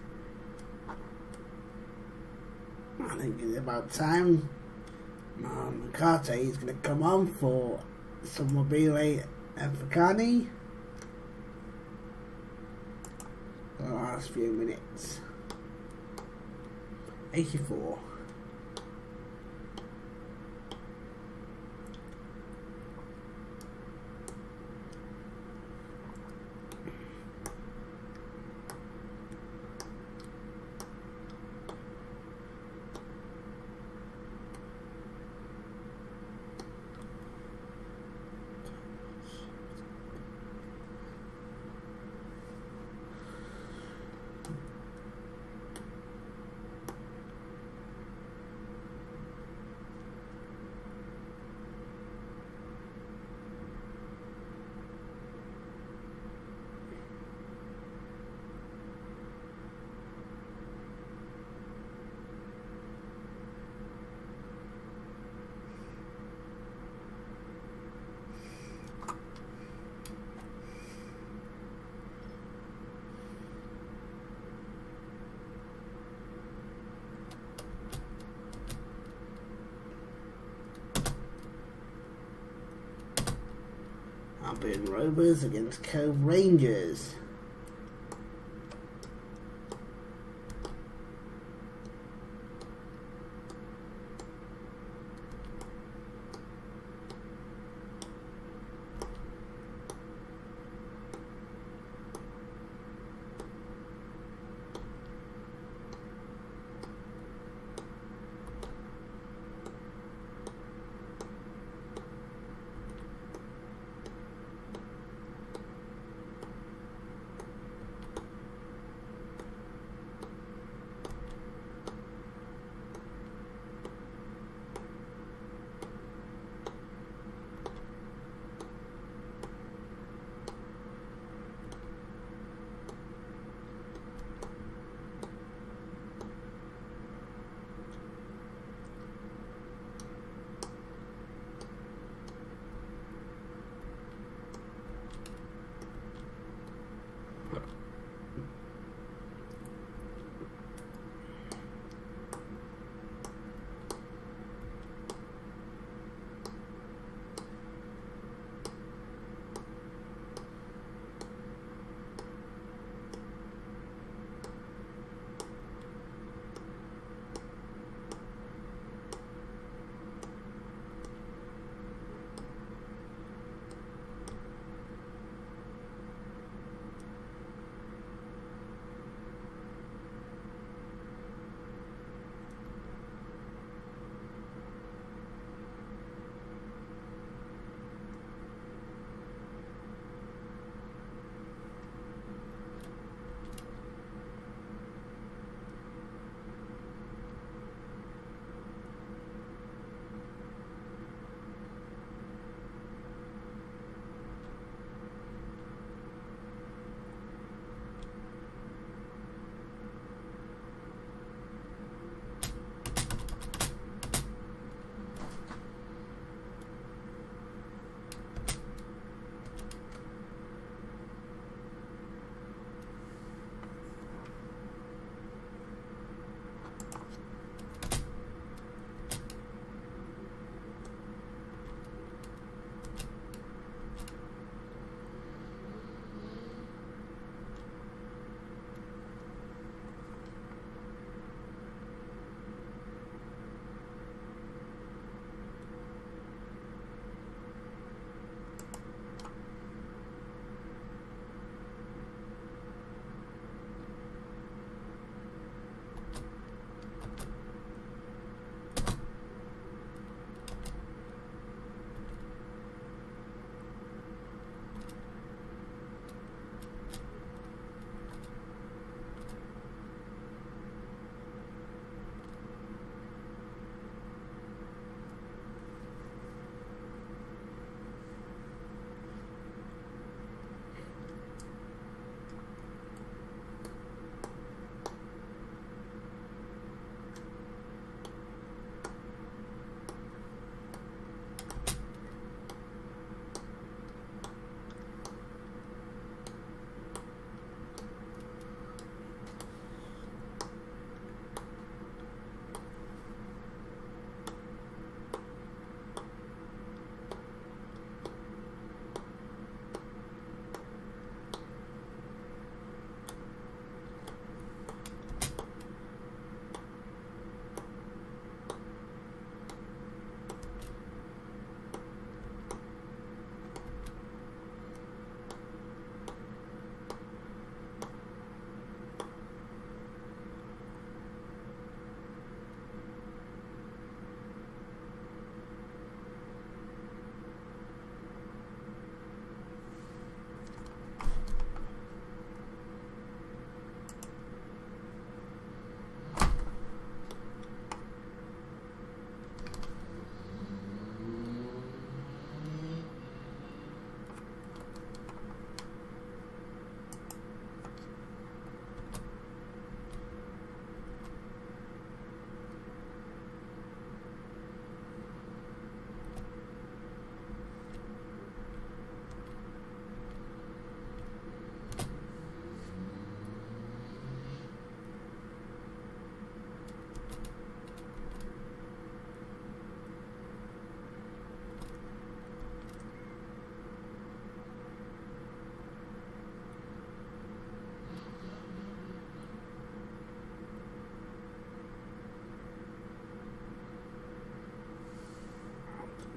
I think it's about time. McCarthy is going to come on for some mobile and Fakani for the last few minutes. 84. Albion Rovers against Cove Rangers.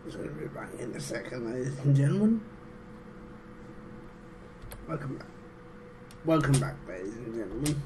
It's going to be back in a second, ladies and gentlemen. Welcome back. Welcome back, ladies and gentlemen.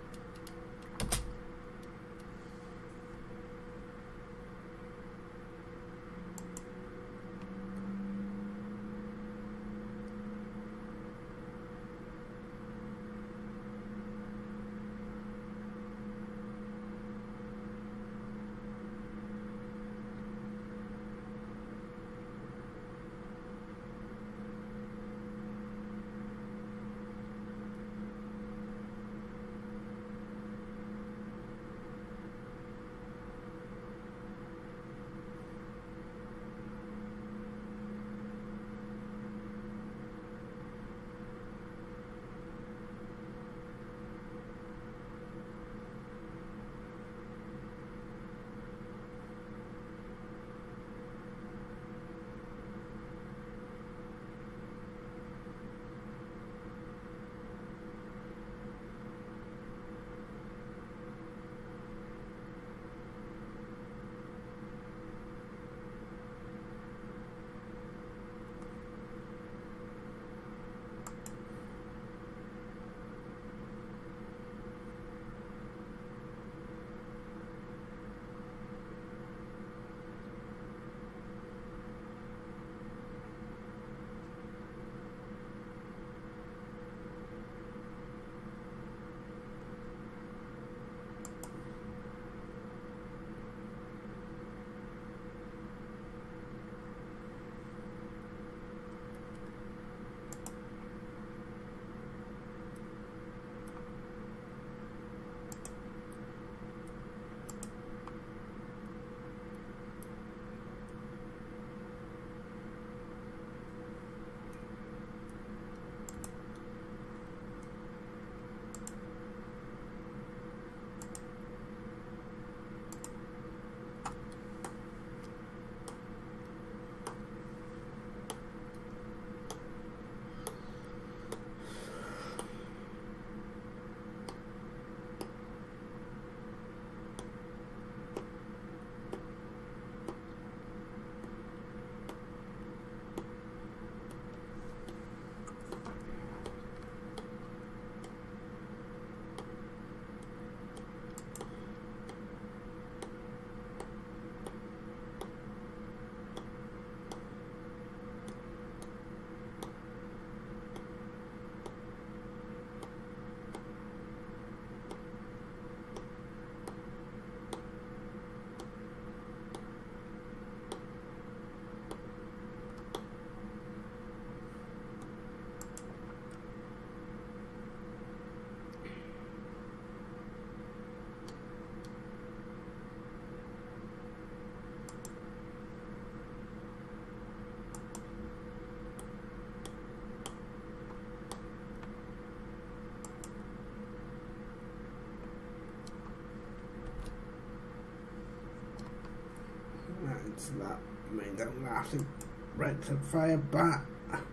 That's that means I'm gonna have to rectify back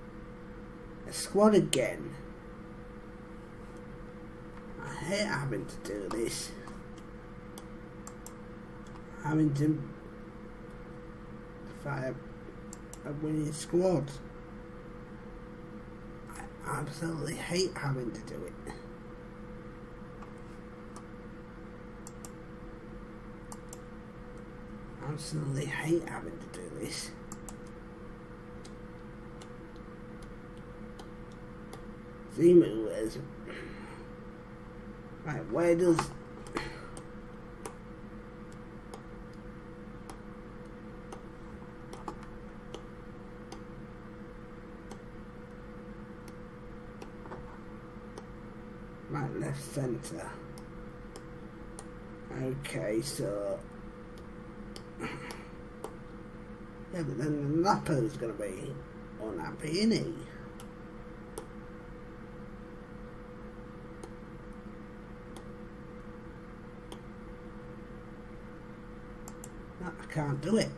a squad again. I hate having to do this. Having to fire a winning squad. I absolutely hate having to do it. Absolutely hate having to do this. Zimu is right. Where does right, left, center? Okay, so. Yeah, but then the Lapo's going to be unhappy, isn't he? No, I can't do it.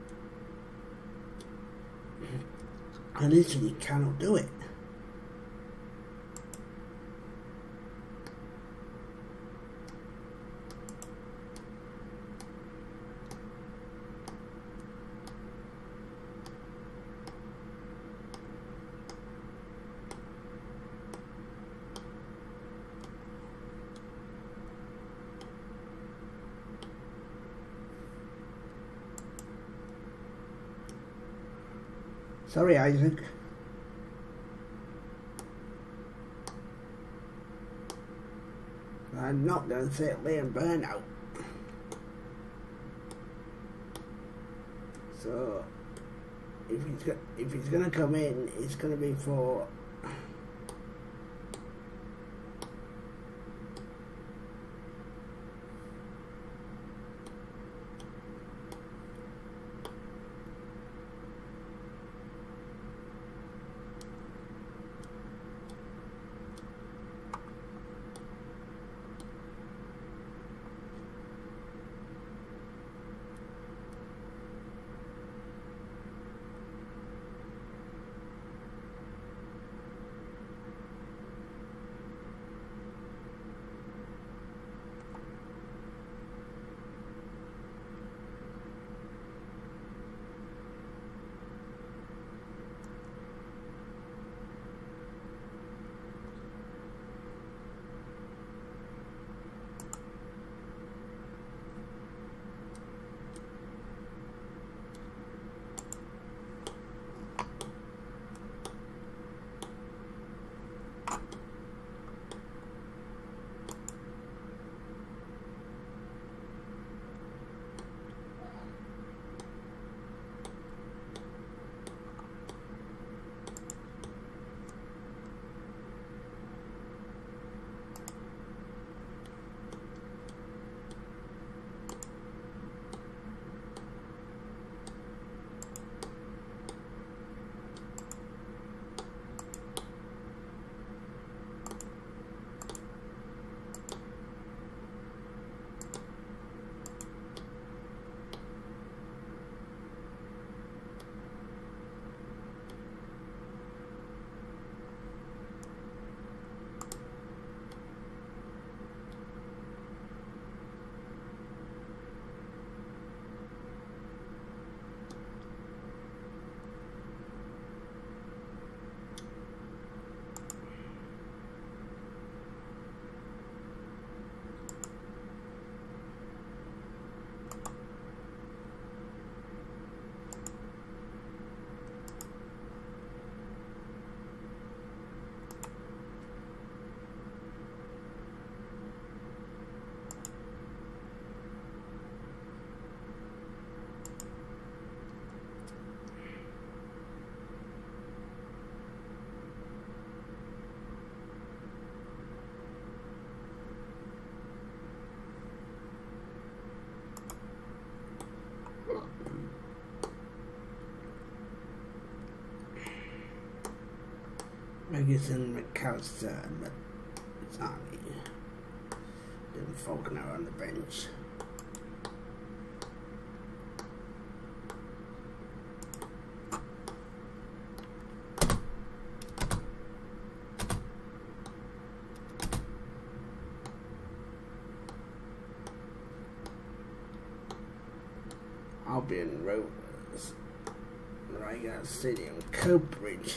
I literally cannot do it. Sorry, Isaac. I'm not going to sit there and burn out. So, if he's going to come in, it's going to be for... Ferguson, McAllister, and Mazzani. Then Faulkner on the bench. Albion Rovers, Reigate City and Cobridge.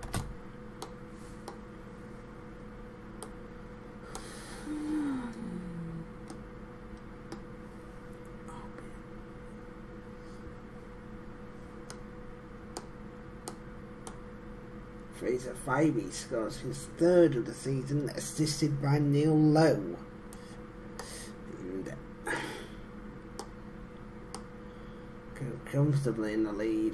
Fraser Fivey scores his third of the season, assisted by Neil Lowe. And comfortably in the lead.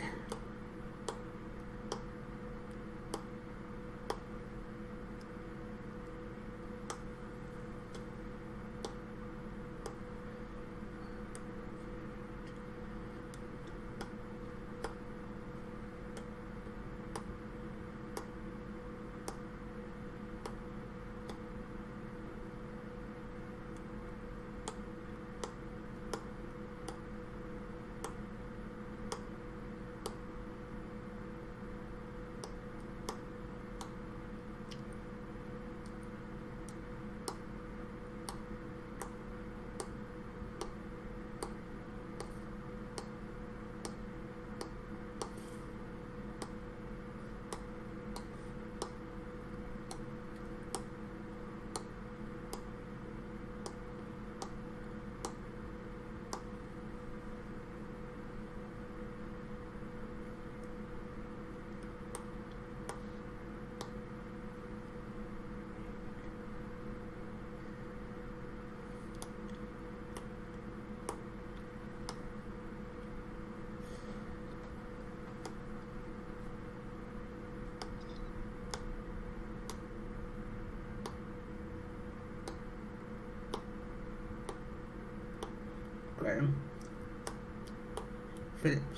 Phillips.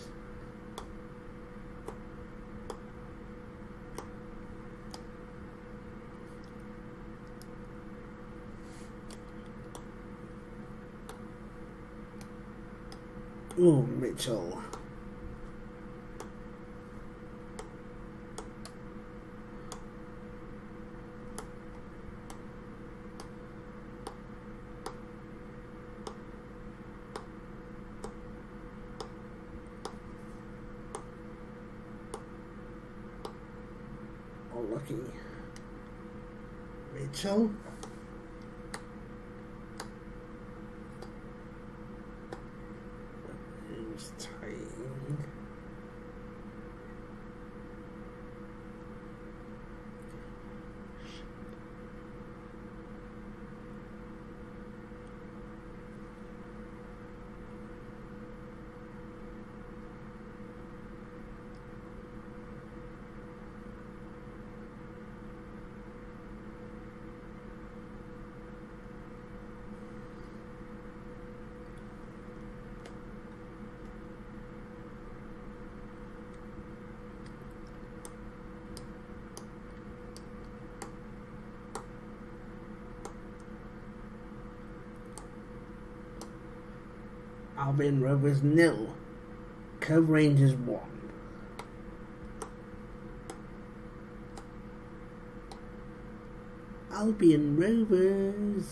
Oh, Mitchell. Oh, lucky. Mitchell. Who's tying? Albion Rovers 0, Cove Rangers 1. Albion Rovers.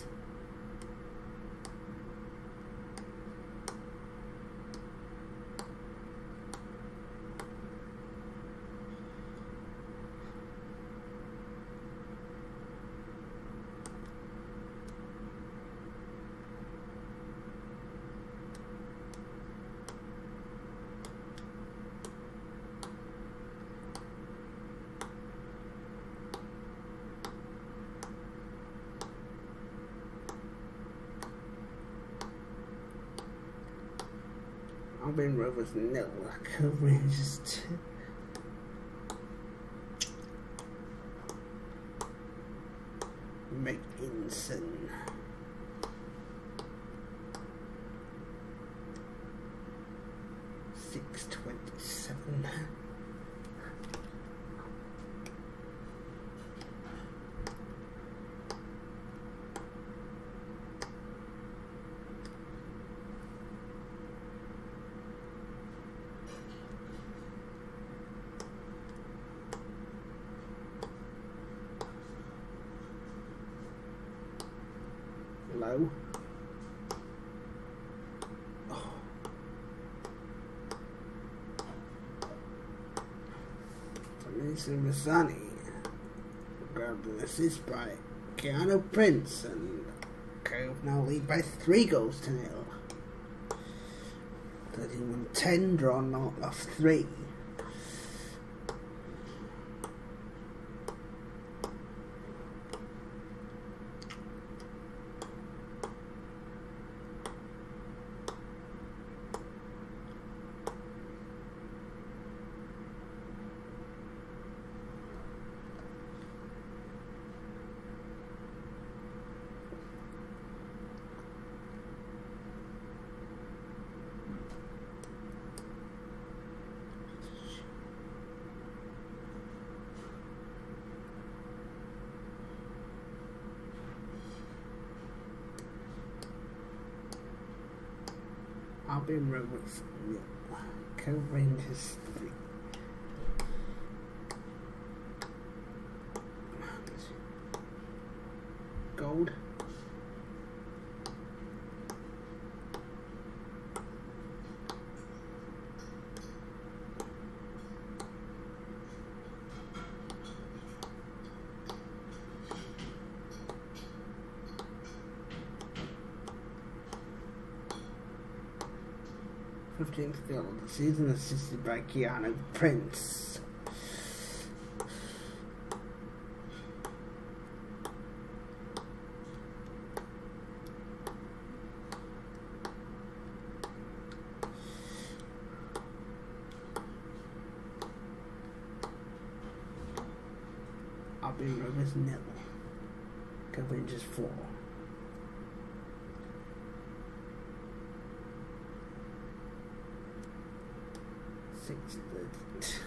Albion Rovers 0, Cove Rangers 2. McInson. $6.27. Low. Oh. Mason Masani grabbed an assist by Keanu Prince, and Cove now lead by 3 goals to 0. 31-10, drawn 0, lost 3. Albion Rovers 0, Cove Rangers 3. Gold. Fifteenth goal of the season, assisted by Keanu Prince. Albion Rovers 0, Cove Rangers 4. That's 32.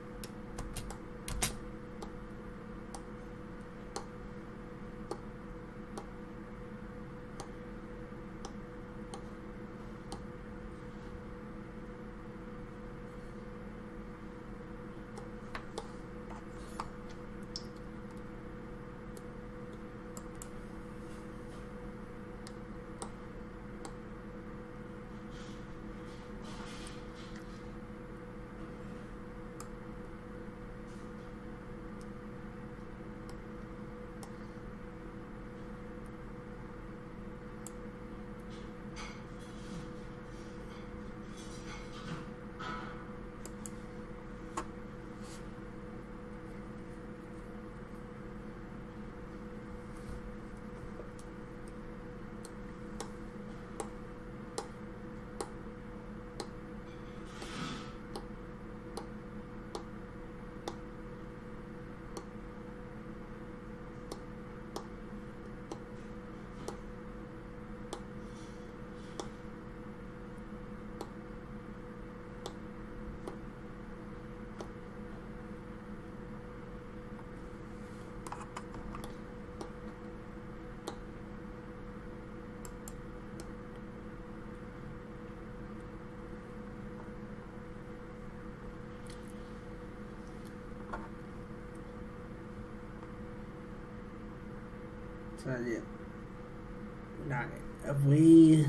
So yeah, right, have we...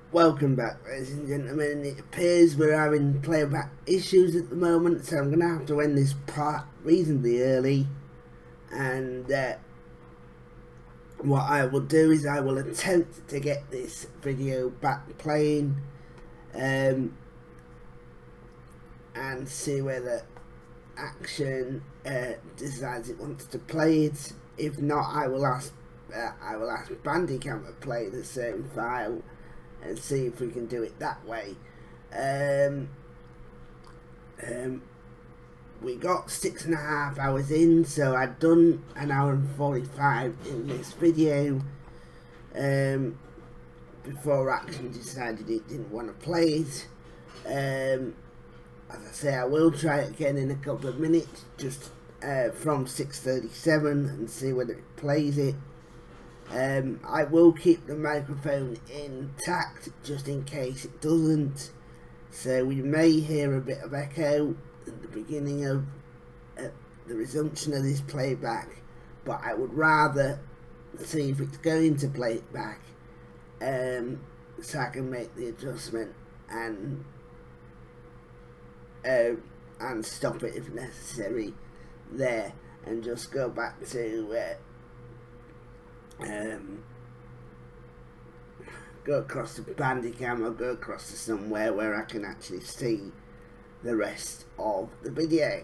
Welcome back, ladies and gentlemen. It appears we're having playback issues at the moment, so I'm going to have to end this part reasonably early. And what I will do is I will attempt to get this video back playing and see whether Action decides it wants to play it. If not, I will ask Bandicam to play the same file and see if we can do it that way. We got 6.5 hours in, so I'd done an hour and 45 in this video before Action decided it didn't want to play it. As I say, I will try it again in a couple of minutes, just from 6:37, and see whether it plays it. I will keep the microphone intact just in case it doesn't, so we may hear a bit of echo at the beginning of the resumption of this playback, but I would rather see if it's going to play it back so I can make the adjustment and stop it if necessary there, and just go back to go across to Bandicam or go across to somewhere where I can actually see the rest of the video.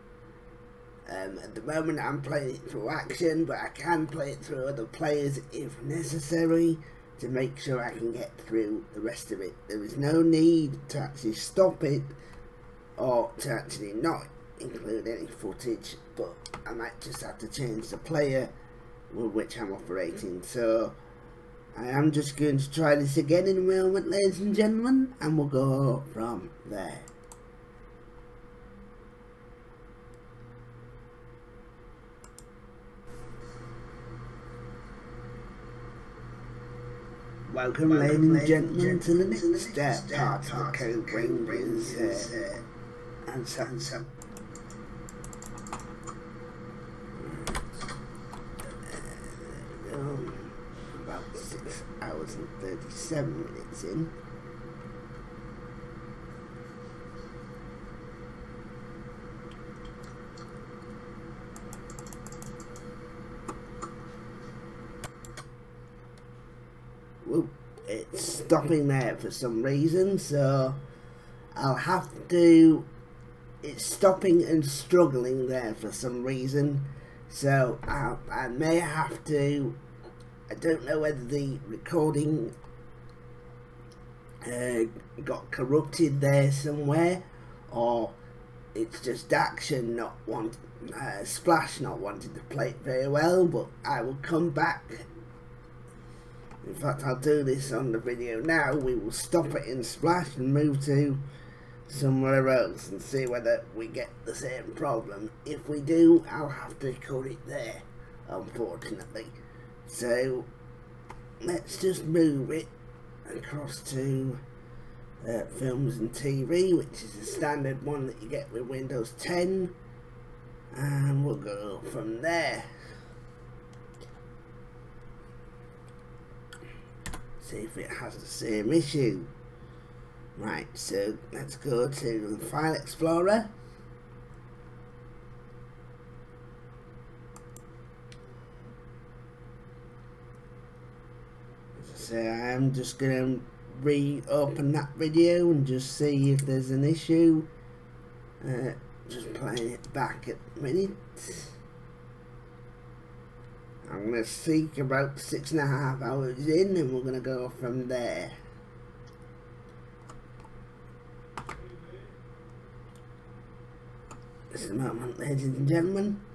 At the moment I'm playing it through Action, but I can play it through other players if necessary to make sure I can get through the rest of it. There is no need to actually stop it or to actually not include any footage, but I might just have to change the player with which I'm operating. So I am just going to try this again in a moment, ladies and gentlemen, and we'll go from there. Welcome, ladies and gentlemen, to the next part of the Cove Rangers and some. About 6 hours and 37 minutes in. Whoa, it's stopping there for some reason, so I'll have to. It's stopping and struggling there for some reason, so I may have to. I don't know whether the recording got corrupted there somewhere, or it's just Action not Splash not wanting to play it very well. But I will come back. In fact, I'll do this on the video now. We will stop it in Splash and move to somewhere else and see whether we get the same problem. If we do, I'll have to cut it there, unfortunately. So let's just move it across to Films and TV, which is a standard one that you get with Windows 10, and we'll go from there. See if it has the same issue. Right, so let's go to the File Explorer. So I'm just going to reopen that video and just see if there's an issue. Just playing it back at the minute. I'm going to seek about 6.5 hours in, and we're going to go from there. Just a moment, ladies and gentlemen.